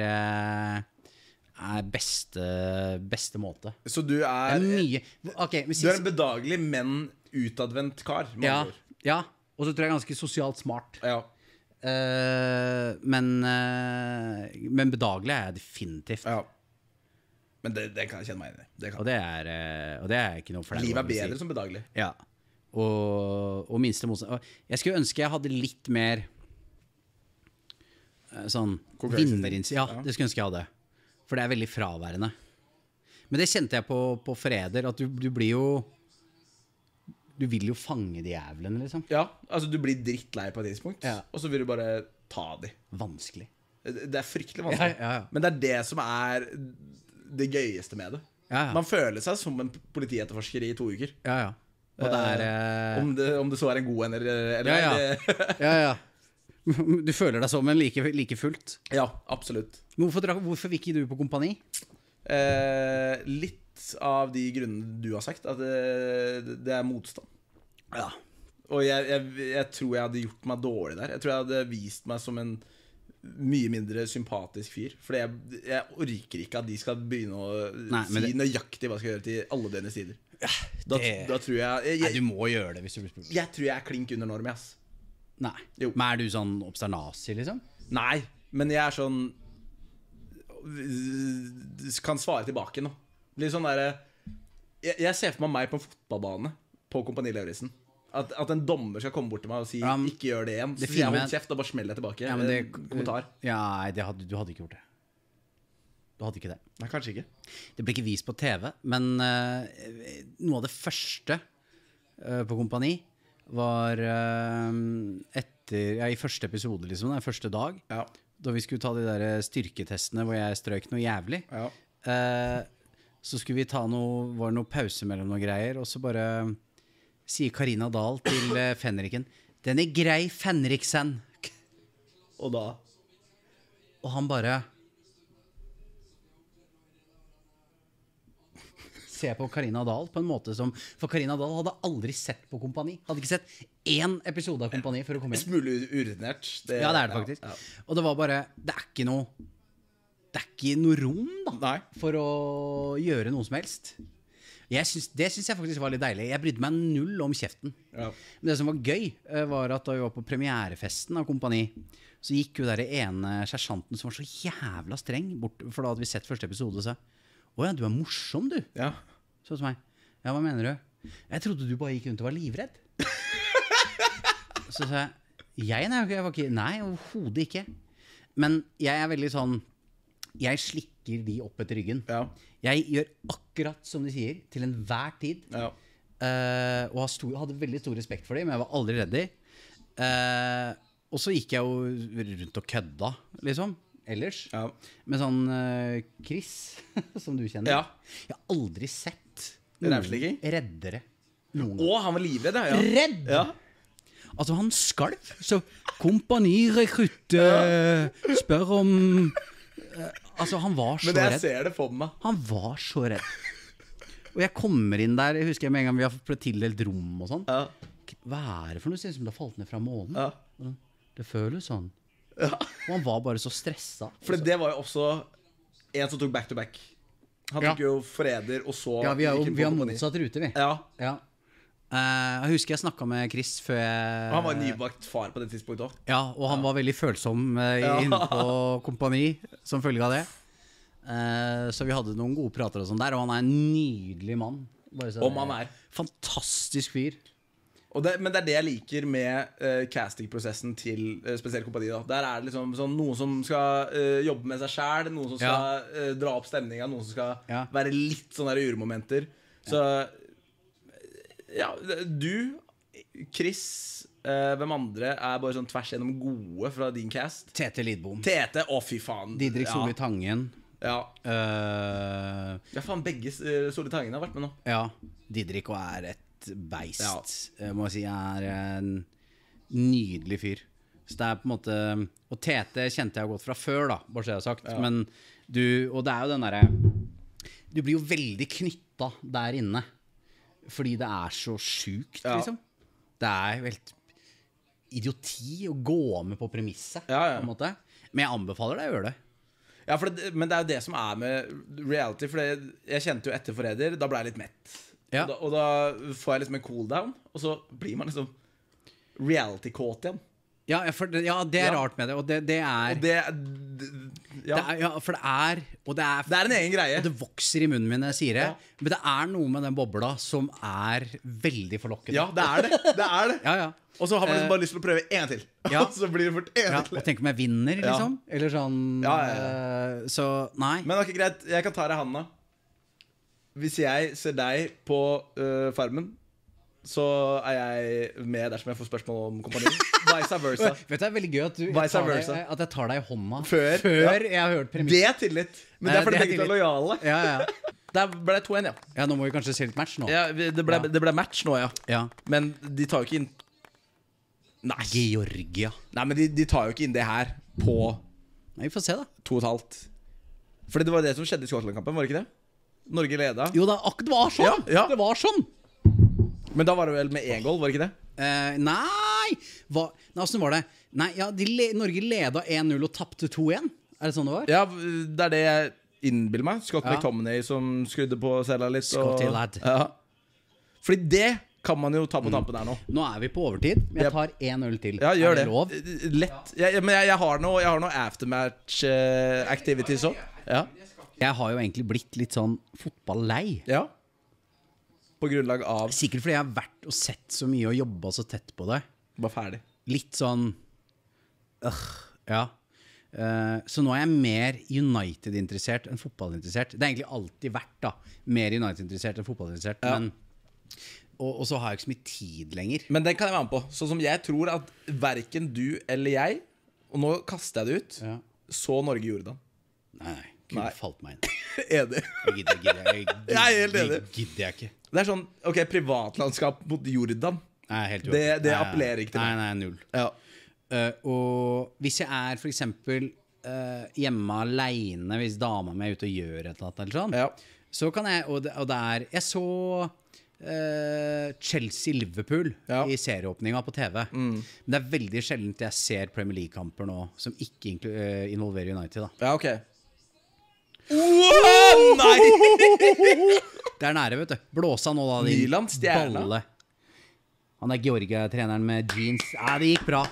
beste måte. Så du er mye okay, du er en bedagelig, men utadvendt kar? Ja, og så tror jeg ganske sosialt smart. Men bedagelig er jeg definitivt. Men det kan jeg kjenne meg inn i. Og det er ikke noe flau. Livet er bedre som bedagelig. Ja. Og minste motstand. Jeg skulle ønske jeg hadde litt mer sånn vinnerinnsikt. Ja, det skulle jeg ønske jeg hadde. For det er veldig fraværende. Men det kjente jeg på Freder, at du blir jo... Du vil jo fange de jævlene, liksom. Ja, altså du blir drittlei på et tidspunkt, og så vil du bare ta de. Vanskelig. Det er fryktelig vanskelig. Men det er det som er det gøyeste med det. Man føler seg som en politietterforsker i 2 uker. Og det er... Om det så er en god en eller... Du føler deg som en like fullt. Ja, absolutt. Hvorfor vil ikke du på kompani? Litt av de grunnene du har sagt, at det er motstand. Og jeg tror jeg hadde gjort meg dårlig der. Jeg tror jeg hadde vist meg som en mye mindre sympatisk fyr. For jeg orker ikke at de skal begynne å si nøyaktig hva skal gjøre til alle døgnets tider. Da tror jeg Nei, du må gjøre det hvis du blir spurt. Jeg tror jeg er klink under norm, ass. Nei, men er du sånn obsternasi, liksom? Nei, men jeg er sånn kan svare tilbake nå. Litt sånn der jeg ser for meg på en fotballbane på Kompani Lauritzen. At en dommer skal komme bort til meg og si ikke gjør det igjen. Så jeg holdt kjeft og bare smeller jeg tilbake kommentar. Du hadde ikke gjort det. Du hadde ikke det. Nei, kanskje ikke. Det ble ikke vist på TV, men noe av det første på Kompani var i første episode, liksom, den første dag, da vi skulle ta de der styrketestene hvor jeg strøk noe jævlig. Så skulle vi ta var det noe pause mellom noen greier, og så bare sier Karina Dahl til Fenriken, den er grei, Fenriksen. Og da? Og han bare ser på Karina Dahl på en måte som... For Karina Dahl hadde aldri sett på Kompani. Hadde ikke sett 1 episode av Kompani før å komme inn. Smulig urutinert. Ja, det er det faktisk. Og det var bare... Det er ikke noe rom da, for å gjøre noe som helst. Det synes jeg faktisk var litt deilig. Jeg brydde meg 0 om kjeften. Men det som var gøy var at da vi var på premierefesten av Kompani, så gikk jo der ene sersjanten som var så jævla streng bort, for da hadde vi sett første episode og sa, «Åja, du er morsom, du». Så hos meg, «Ja, hva mener du?» «Jeg trodde du bare gikk rundt og var livredd». Så sa jeg, nei, overhodet ikke. Men jeg er veldig sånn, jeg slikker de opp etter ryggen. Jeg gjør akkurat som de sier, til enhver tid. Og hadde veldig stor respekt for dem, men jeg var aldri redd dem. Og så gikk jeg jo rundt og kødda, liksom, ellers. Ja. Med sånn Chris, som du kjenner. Ja. Jeg har aldri sett noen reddere. Han var livredd, ja. Redd! Ja. Altså, han skalv. Så kompanirekrutt spør om altså, han var så redd. Men jeg ser det for meg. Han var så redd. Og jeg kommer inn der, jeg husker med en gang vi har fått tildelt rom og sånn. Ja. Hva er det for noe? Det ser ut som det har falt ned fra månen. Ja. Det føles sånn. Ja. Og han var bare så stresset. For det var jo også en som tok back to back. Han tok jo Forræder, og så... Ja, vi har motsatt rute, vi. Ja. Jeg husker jeg snakket med Chris før jeg... Han var nybakt far på det tidspunktet også. Ja, og han var veldig følsom inne på kompani som følge av det. Så vi hadde noen gode prater og sånn der, og han er en nydelig mann. Han er fantastisk fyr. Men det er det jeg liker med castingprosessen til spesielt kompani da. Der er det liksom sånn, noen som skal jobbe med seg selv, noen som skal dra opp stemningen, noen som skal være litt sånne der urmomenter. Så ja, du, Chris, hvem andre er bare sånn tvers gjennom gode fra din cast? Tete Lidbom. Tete, fy faen. Didrik Solli Tangen. Ja. Faen, begge Solli Tangen har vært med nå. Ja, Didrik er et beist. Må jeg si, er en nydelig fyr. Så det er på en måte... Og Tete kjente jeg jo godt fra før da, bare så jeg har sagt. Men og det er jo den der... Du blir jo veldig knyttet der inne. Fordi det er så sjukt, liksom. Det er helt idioti å gå med på premisset, på en måte. Men jeg anbefaler deg å gjøre det. Ja, men det er jo det som er med reality. For jeg kjente jo etter Forræder, da ble jeg litt mett. Og da får jeg liksom en cool down, og så blir man liksom reality-kåt igjen. Ja, det er rart med det. Og det er for det er en egen greie. Og det vokser i munnen min når jeg sier det. Men det er noe med den bobla som er veldig forlokkende. Ja, det er det. Og så har man liksom bare lyst til å prøve en til. Og så blir det fort en til. Og tenk om jeg vinner, liksom. Eller sånn så, nei. Men ok, greit, jeg kan ta deg i handa. Hvis jeg ser deg på Farmen, så er jeg med dersom jeg får spørsmål om kompani. Vice versa. Vet du, det er veldig gøy at jeg tar deg i hånda før jeg har hørt premissen. Det er tillit. Men det er fordi begge er lojale. Der ble det 2-1, Ja, nå må vi kanskje se litt match nå. Ja, det ble match nå, Men de tar jo ikke inn... Nei, Georgia. Nei, men de tar jo ikke inn det her på... Nei, vi får se da. 2,5. Fordi det var det som skjedde i Skottland-kampen, var det ikke det? Norge ledet. Jo, det var sånn. Det var sånn. Men da var det vel med 1 goal, var det ikke det? Nei, hvordan var det? Nei, Norge ledet 1-0 og tappte 2-1. Er det sånn det var? Ja, det er det jeg innbiller meg. Scott McTominay som skrudde på cella litt. Scotty lad. Fordi det kan man jo ta på tampen her nå. Nå er vi på overtid. Jeg tar 1-0 til. Ja, gjør det. Lov? Lett. Men jeg har noe aftermatch activities også. Ja. Jeg har jo egentlig blitt litt sånn fotball-lei. Ja. På grunnlag av... Sikkert fordi jeg har vært og sett så mye og jobbet så tett på det. Bare ferdig. Litt sånn... Så nå er jeg mer United-interessert enn fotballinteressert. Det har egentlig alltid vært da mer United-interessert enn fotballinteressert. Men, og så har jeg ikke så mye tid lenger. Men den kan jeg være med på. Sånn som jeg tror at hverken du eller jeg, og nå kaster jeg det ut, så Norge-Jordan. Nei, Gud falt meg inn. Enig. Jeg er helt enig. Gidder jeg ikke. Det er sånn, ok, privatlandskap mot Jordan. Nei, helt det appellerer ikke til meg. Nei, null. Og hvis jeg er for eksempel hjemme alene, hvis dama mi er ute og gjør et eller annet, så kan jeg, og det er, jeg så Chelsea-Liverpool i serieåpninga på TV. Men det er veldig sjeldent jeg ser Premier League-kamper nå som ikke involverer United da. Ja, ok. Wow, nei! Det er nære, vet du. Blåsa nå da, din balle. Han er Georgia-treneren med jeans. Det gikk bra.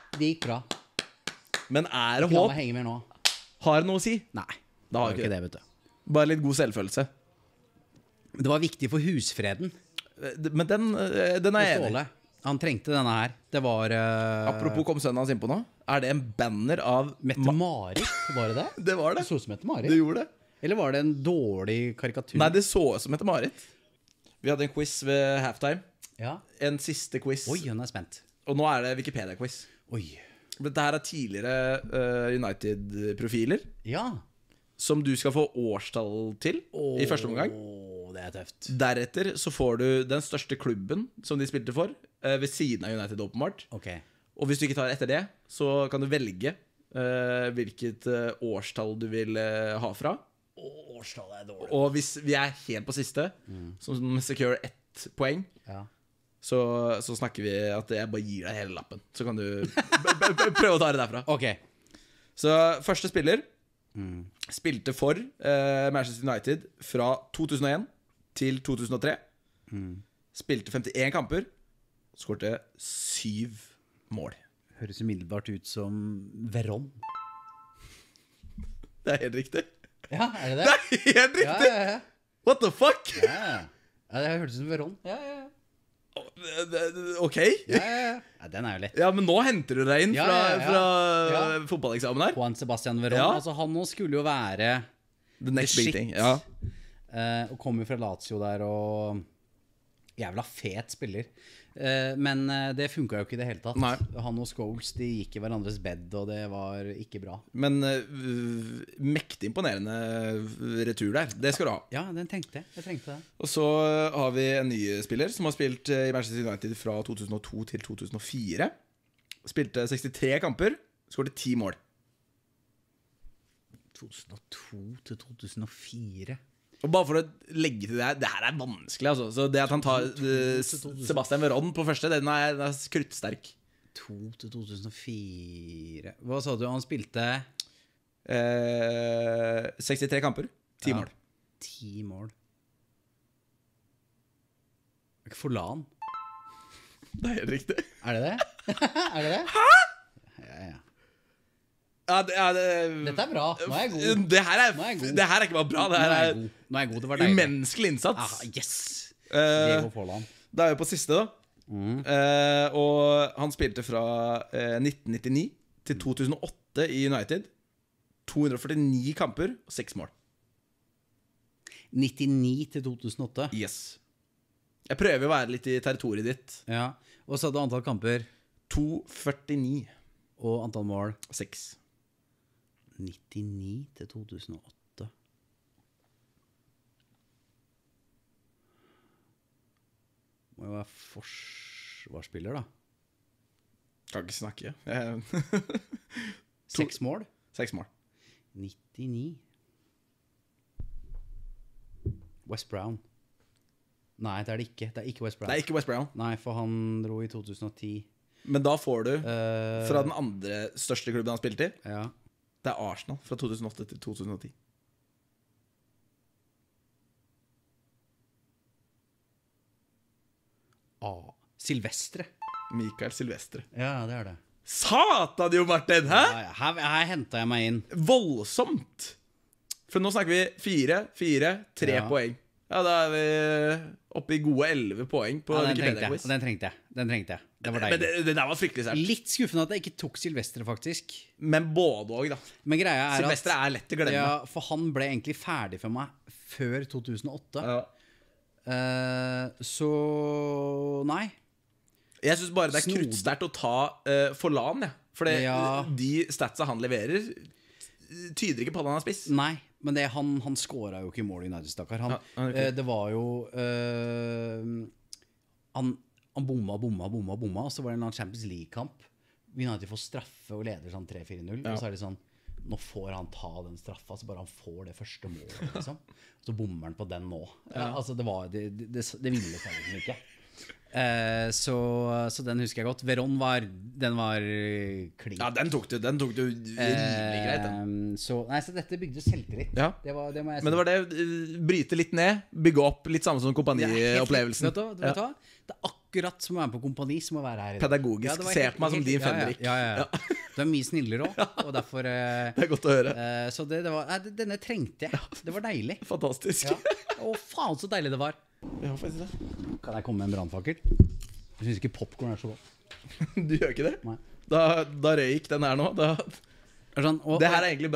Men er det håp? Henge mer nå. Har det noe å si? Nei, det har ikke det, vet du. Bare litt god selvfølelse. Det var viktig for husfreden. Men den er enig. Han trengte denne her. Det var Apropos kom sønnen hans inn på nå. Er det en banner av Mette-Marit, var det det? Det var det. Det så ut som Mette-Marit. Det gjorde det. Eller var det en dårlig karikatur? Nei, det så ut som Mette-Marit. Vi hadde en quiz ved halftime. Ja. En siste quiz. Oi, hun er spent. Og nå er det Wikipedia-quiz. Oi. Dette her er tidligere United-profiler Ja. som du skal få årstall til i første omgang. Det er tøft. Deretter så får du den største klubben som de spilte for, ved siden av United åpenbart. Ok. Og hvis du ikke tar etter det, så kan du velge hvilket årstall du vil ha fra. Årstallet er dårlig. Og hvis vi er helt på siste, som secure 1 poeng, Ja. så snakker vi at jeg bare gir deg hele lappen. Så kan du prøve å ta det derfra. Ok. Så første spiller spilte for Manchester United fra 2001 til 2003. Spilte 51 kamper, skårte 7 mål. Høres umiddelbart ut som Veron. Det er helt riktig. Ja, er det det? Det er helt riktig! Ja. What the fuck? Ja, det hørtes ut som Veron. Ja. Ok. Ja, den er jo lett. Ja, men nå henter du deg inn Ja, fra fotballeksamen her. Juan Sebastian Veron. Ja. Altså, han nå skulle jo være The next the big shit. thing. Ja. Og kom jo fra Lazio der og jævla fet spiller. Men det funka jo ikke i det hele tatt. Nei. Han og Scholes de gikk i hverandres bed, og det var ikke bra. Men mektig imponerende retur der. Det skal du ha. Ja, den tenkte jeg. Jeg trengte det. Og så har vi en ny spiller som har spilt i Manchester United fra 2002 til 2004. Spilte 63 kamper, skåret 10 mål. 2002 til 2004. Og bare for å legge til det her er vanskelig, altså. Så det at han tar Sebastian Veron på første, den er kruttsterk. 2 til 2004. Hva sa du? Han spilte 63 kamper, 10 mål. 10 mål. Ikke Forlan. Det er helt riktig. Er det det? Er det det? Hæ?! Ja. Ja, Dette er bra. Nå er jeg god. Det her Nå er jeg god. det her er ikke bare bra. Det her Nå er er jeg god. Nå er jeg god. Det var deilig. umenneskelig innsats. Yes! Eh, Diego Forlan. Det er jo på siste, da. Og han spilte fra 1999 til 2008 i United. 249 kamper og 6 mål. 99 til 2008. Yes. Jeg prøver å være litt i territoriet ditt. Ja. Og så hadde du antall kamper 249. og antall mål 6. 99 til 2008. Må jo være forsvarsspiller, da. Kan ikke snakke. 6 mål. 6 mål. 99. West Brown. Nei, det er det ikke. Det er ikke West Brown. Det er ikke West Brown. Nei, for han dro i 2010. Men da får du fra den andre største klubben han spilte i. Ja. Det er Arsenal fra 2008 til 2010. Silvestre. Mikael Silvestre. Ja, det er det. Satan jo, Martin! Hæ? Ja, her hentet jeg meg inn. Voldsomt! For nå snakker vi 4, 3 Ja. poeng. Ja, da er vi oppe i gode 11 poeng på Ja, den trengte jeg. Wikipedia-quiz. Den trengte jeg. Den trengte jeg. Det var Men deilig. det der var fryktelig sært. Litt skuffende at jeg ikke tok Silvestre, faktisk. Men både og, da. Men greia er Silvestre at er lett å glemme. ja, for han ble egentlig ferdig for meg før 2008. Ja. Så nei. Jeg syns bare det er Snodig. kruttsterkt å ta Forlan, jeg. For det, Ja. de statsa han leverer, tyder ikke på at han er spiss. Nei, men han scora jo ikke i mål i United, stakkar. Ja, ok. Det var jo Han bomma, og så var det en eller annen Champions League-kamp. United får straffe og leder sånn 3-4-0. Ja. Og så er det sånn nå får han ta den straffa, så bare han får det første målet, liksom. Så bommer han på den nå. Ja, altså, det ville seg liksom ikke. Så den husker jeg godt. Veron den var klink. Ja, den tok du rimelig greit, den. Så dette bygde selvtillit. Ja. Det må jeg si. Men det var det, bryte litt ned, bygge opp litt samme som kompaniopplevelsen. Vet du hva? Det er akkurat som å være med på kompani, som å være her i dag. Pedagogisk. det var Se på meg som din ja, Fenrik. ja. Du er mye snillere også, og derfor Det er godt å høre. så denne trengte jeg. Det var deilig. Fantastisk. Ja. Å, faen så deilig det var. Ja, faktisk det. Kan jeg komme med en brannfakkel? Jeg synes ikke popcorn er så godt. Du gjør ikke det? Nei. Da røyk den her nå. Det er sånn, Det her er egentlig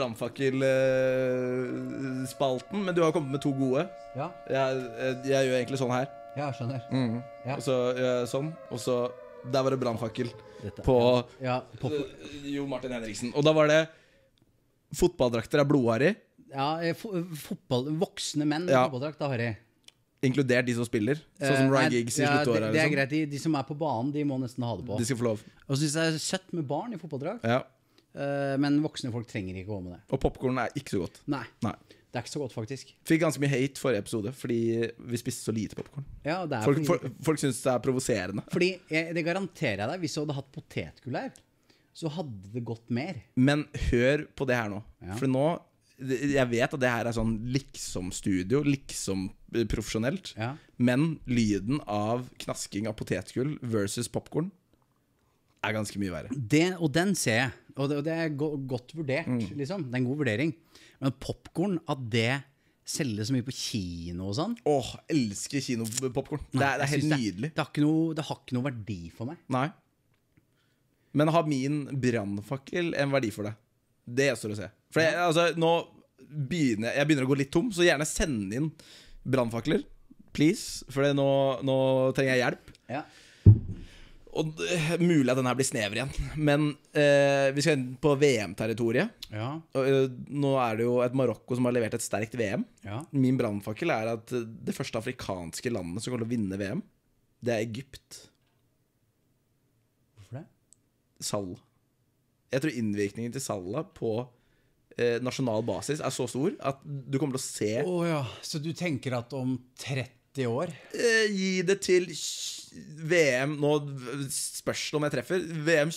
brannfakkelspalten, men du har kommet med 2 gode. Ja. Jeg gjør egentlig sånn her. Ja, skjønner. Ja. Og så sånn. Og så der var det brannfakkel på Jo Martin Henriksen. Og da var det fotballdrakter av blodharry. Ja, voksne menn i fotballdrakt av harry. Inkludert de som spiller. Sånn som Ryan Giggs i sluttåret. Det er greit, de som er på banen, de må nesten ha det på. De skal få lov. Og så synes jeg det er søtt med barn i fotballdrakt. Men voksne folk trenger ikke gå med det. Og popcorn er ikke så godt. Nei, det er ikke så godt faktisk. Fikk ganske mye hate forrige episode fordi vi spiste så lite popcorn. Ja, folk synes det er provoserende. Fordi, det garanterer jeg deg, hvis du hadde hatt potetgull her, så hadde det gått mer. Men hør på det her nå. For nå, jeg vet at det her er sånn liksom studio, liksom profesjonelt, men lyden av knasking av potetgull versus popcorn er ganske mye verre. Og den ser jeg, og det er godt vurdert, liksom. Det er en god vurdering. Men popcorn, at det selger så mye på kino og sånn. Elsker kinopopcorn. Det er helt nydelig. Det har ikke noe verdi for meg. Nei. Men har min brannfakkel en verdi for det? Det står å se. For nå begynner jeg å gå litt tom, så gjerne send inn brannfakler, please. For nå trenger jeg hjelp. Ja. Og mulig at den her blir snever igjen. Men vi skal inn på VM-territoriet. Nå er det jo et Marokko som har levert et sterkt VM. Min brannfakkel er at det første afrikanske landet som kommer til å vinne VM, det er Egypt. Hvorfor det? Salah. Jeg tror innvirkningen til Salah på nasjonal basis er så stor at du kommer til å se Så du tenker at om 30 år gi det til VM. Nå spørs det om jeg treffer. VM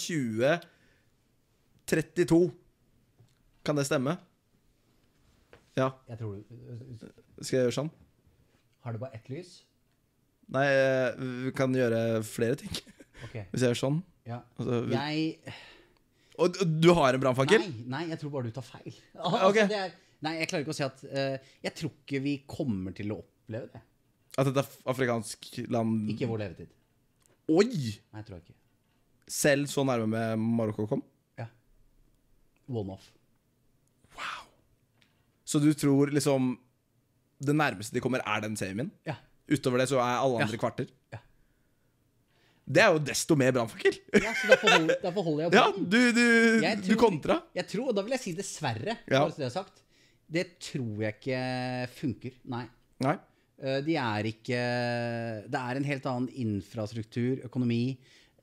2032. Kan det stemme? Ja. Jeg tror Skal jeg gjøre sånn? Har du bare ett lys? Nei, vi kan gjøre flere ting. Hvis jeg gjør sånn altså, Og du har en brannfakkel? Nei, jeg tror bare du tar feil. Nei, jeg klarer ikke å si at jeg tror ikke vi kommer til å oppleve det. At et afrikansk land ikke vår levetid. Oi! Nei, tror jeg ikke. Selv så nærme med Marokko kom? Ja. One-off. Wow. Så du tror liksom det nærmeste de kommer er den semien? Ja. Utover det så er alle andre kvarter? Ja. Det er jo desto mer brannfakkel. Ja, så derfor holder jeg på. Du kontra. Jeg tror, og da vil jeg si dessverre, det jeg sagt. Det tror jeg ikke funker. Nei. Det er en helt annen infrastruktur, økonomi,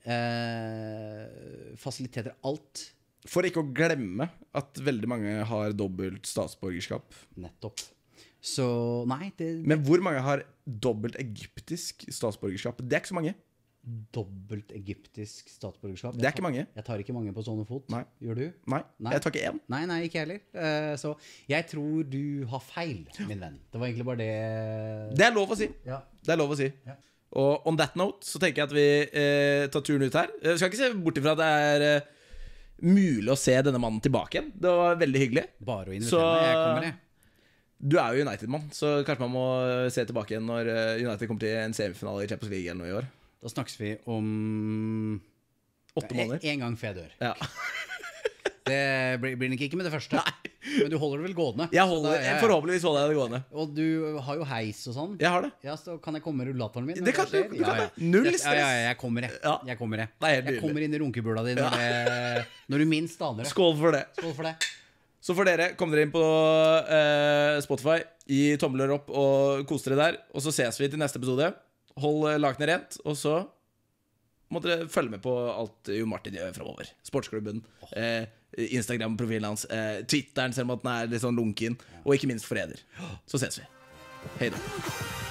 fasiliteter, alt. For ikke å glemme at veldig mange har dobbelt statsborgerskap. Nettopp. Så nei Men hvor mange har dobbelt egyptisk statsborgerskap? Det er ikke så mange. Dobbelt egyptisk statsborgerskap? Det er ikke mange. Jeg tar ikke mange på sånne fot. Nei. Gjør du? Nei, jeg tar ikke én. Nei, ikke heller. Så jeg tror du har feil, min venn. Det var egentlig bare det. Det er lov å si. Det er lov å si. Og on that note så tenker jeg at vi tar turen ut her. Jeg skal ikke se bort ifra at det er mulig å se denne mannen tilbake igjen. Det var veldig hyggelig. Bare å invitere meg, jeg kommer ned. Du er jo United-mann, så kanskje man må se tilbake igjen når United kommer til en semifinale i Champions League eller noe i år. Da snakkes vi om 8 måneder. En gang før jeg dør. Ja. Det blir nok ikke med det første. Nei. Men du holder det vel gående? Forhåpentligvis holder jeg det gående. Og du har jo heis og sånn. Jeg har det. Ja, så kan jeg komme med rullatoren min? Det kan du. Null stress. Jeg kommer, jeg kommer inn i runkebula di når du minst aner det. Skål for det. Skål for det. Så for dere, kom dere inn på Spotify, gi tomler opp og kos dere der. Og så ses vi til neste episode. Hold lakenet rent, og så må dere følge med på alt Jo Martin gjør fremover. Sportsklubben, Instagram-profilen hans, Twitteren, selv om at den er litt sånn lunken, og ikke minst Forræder. Så ses vi. Hei da.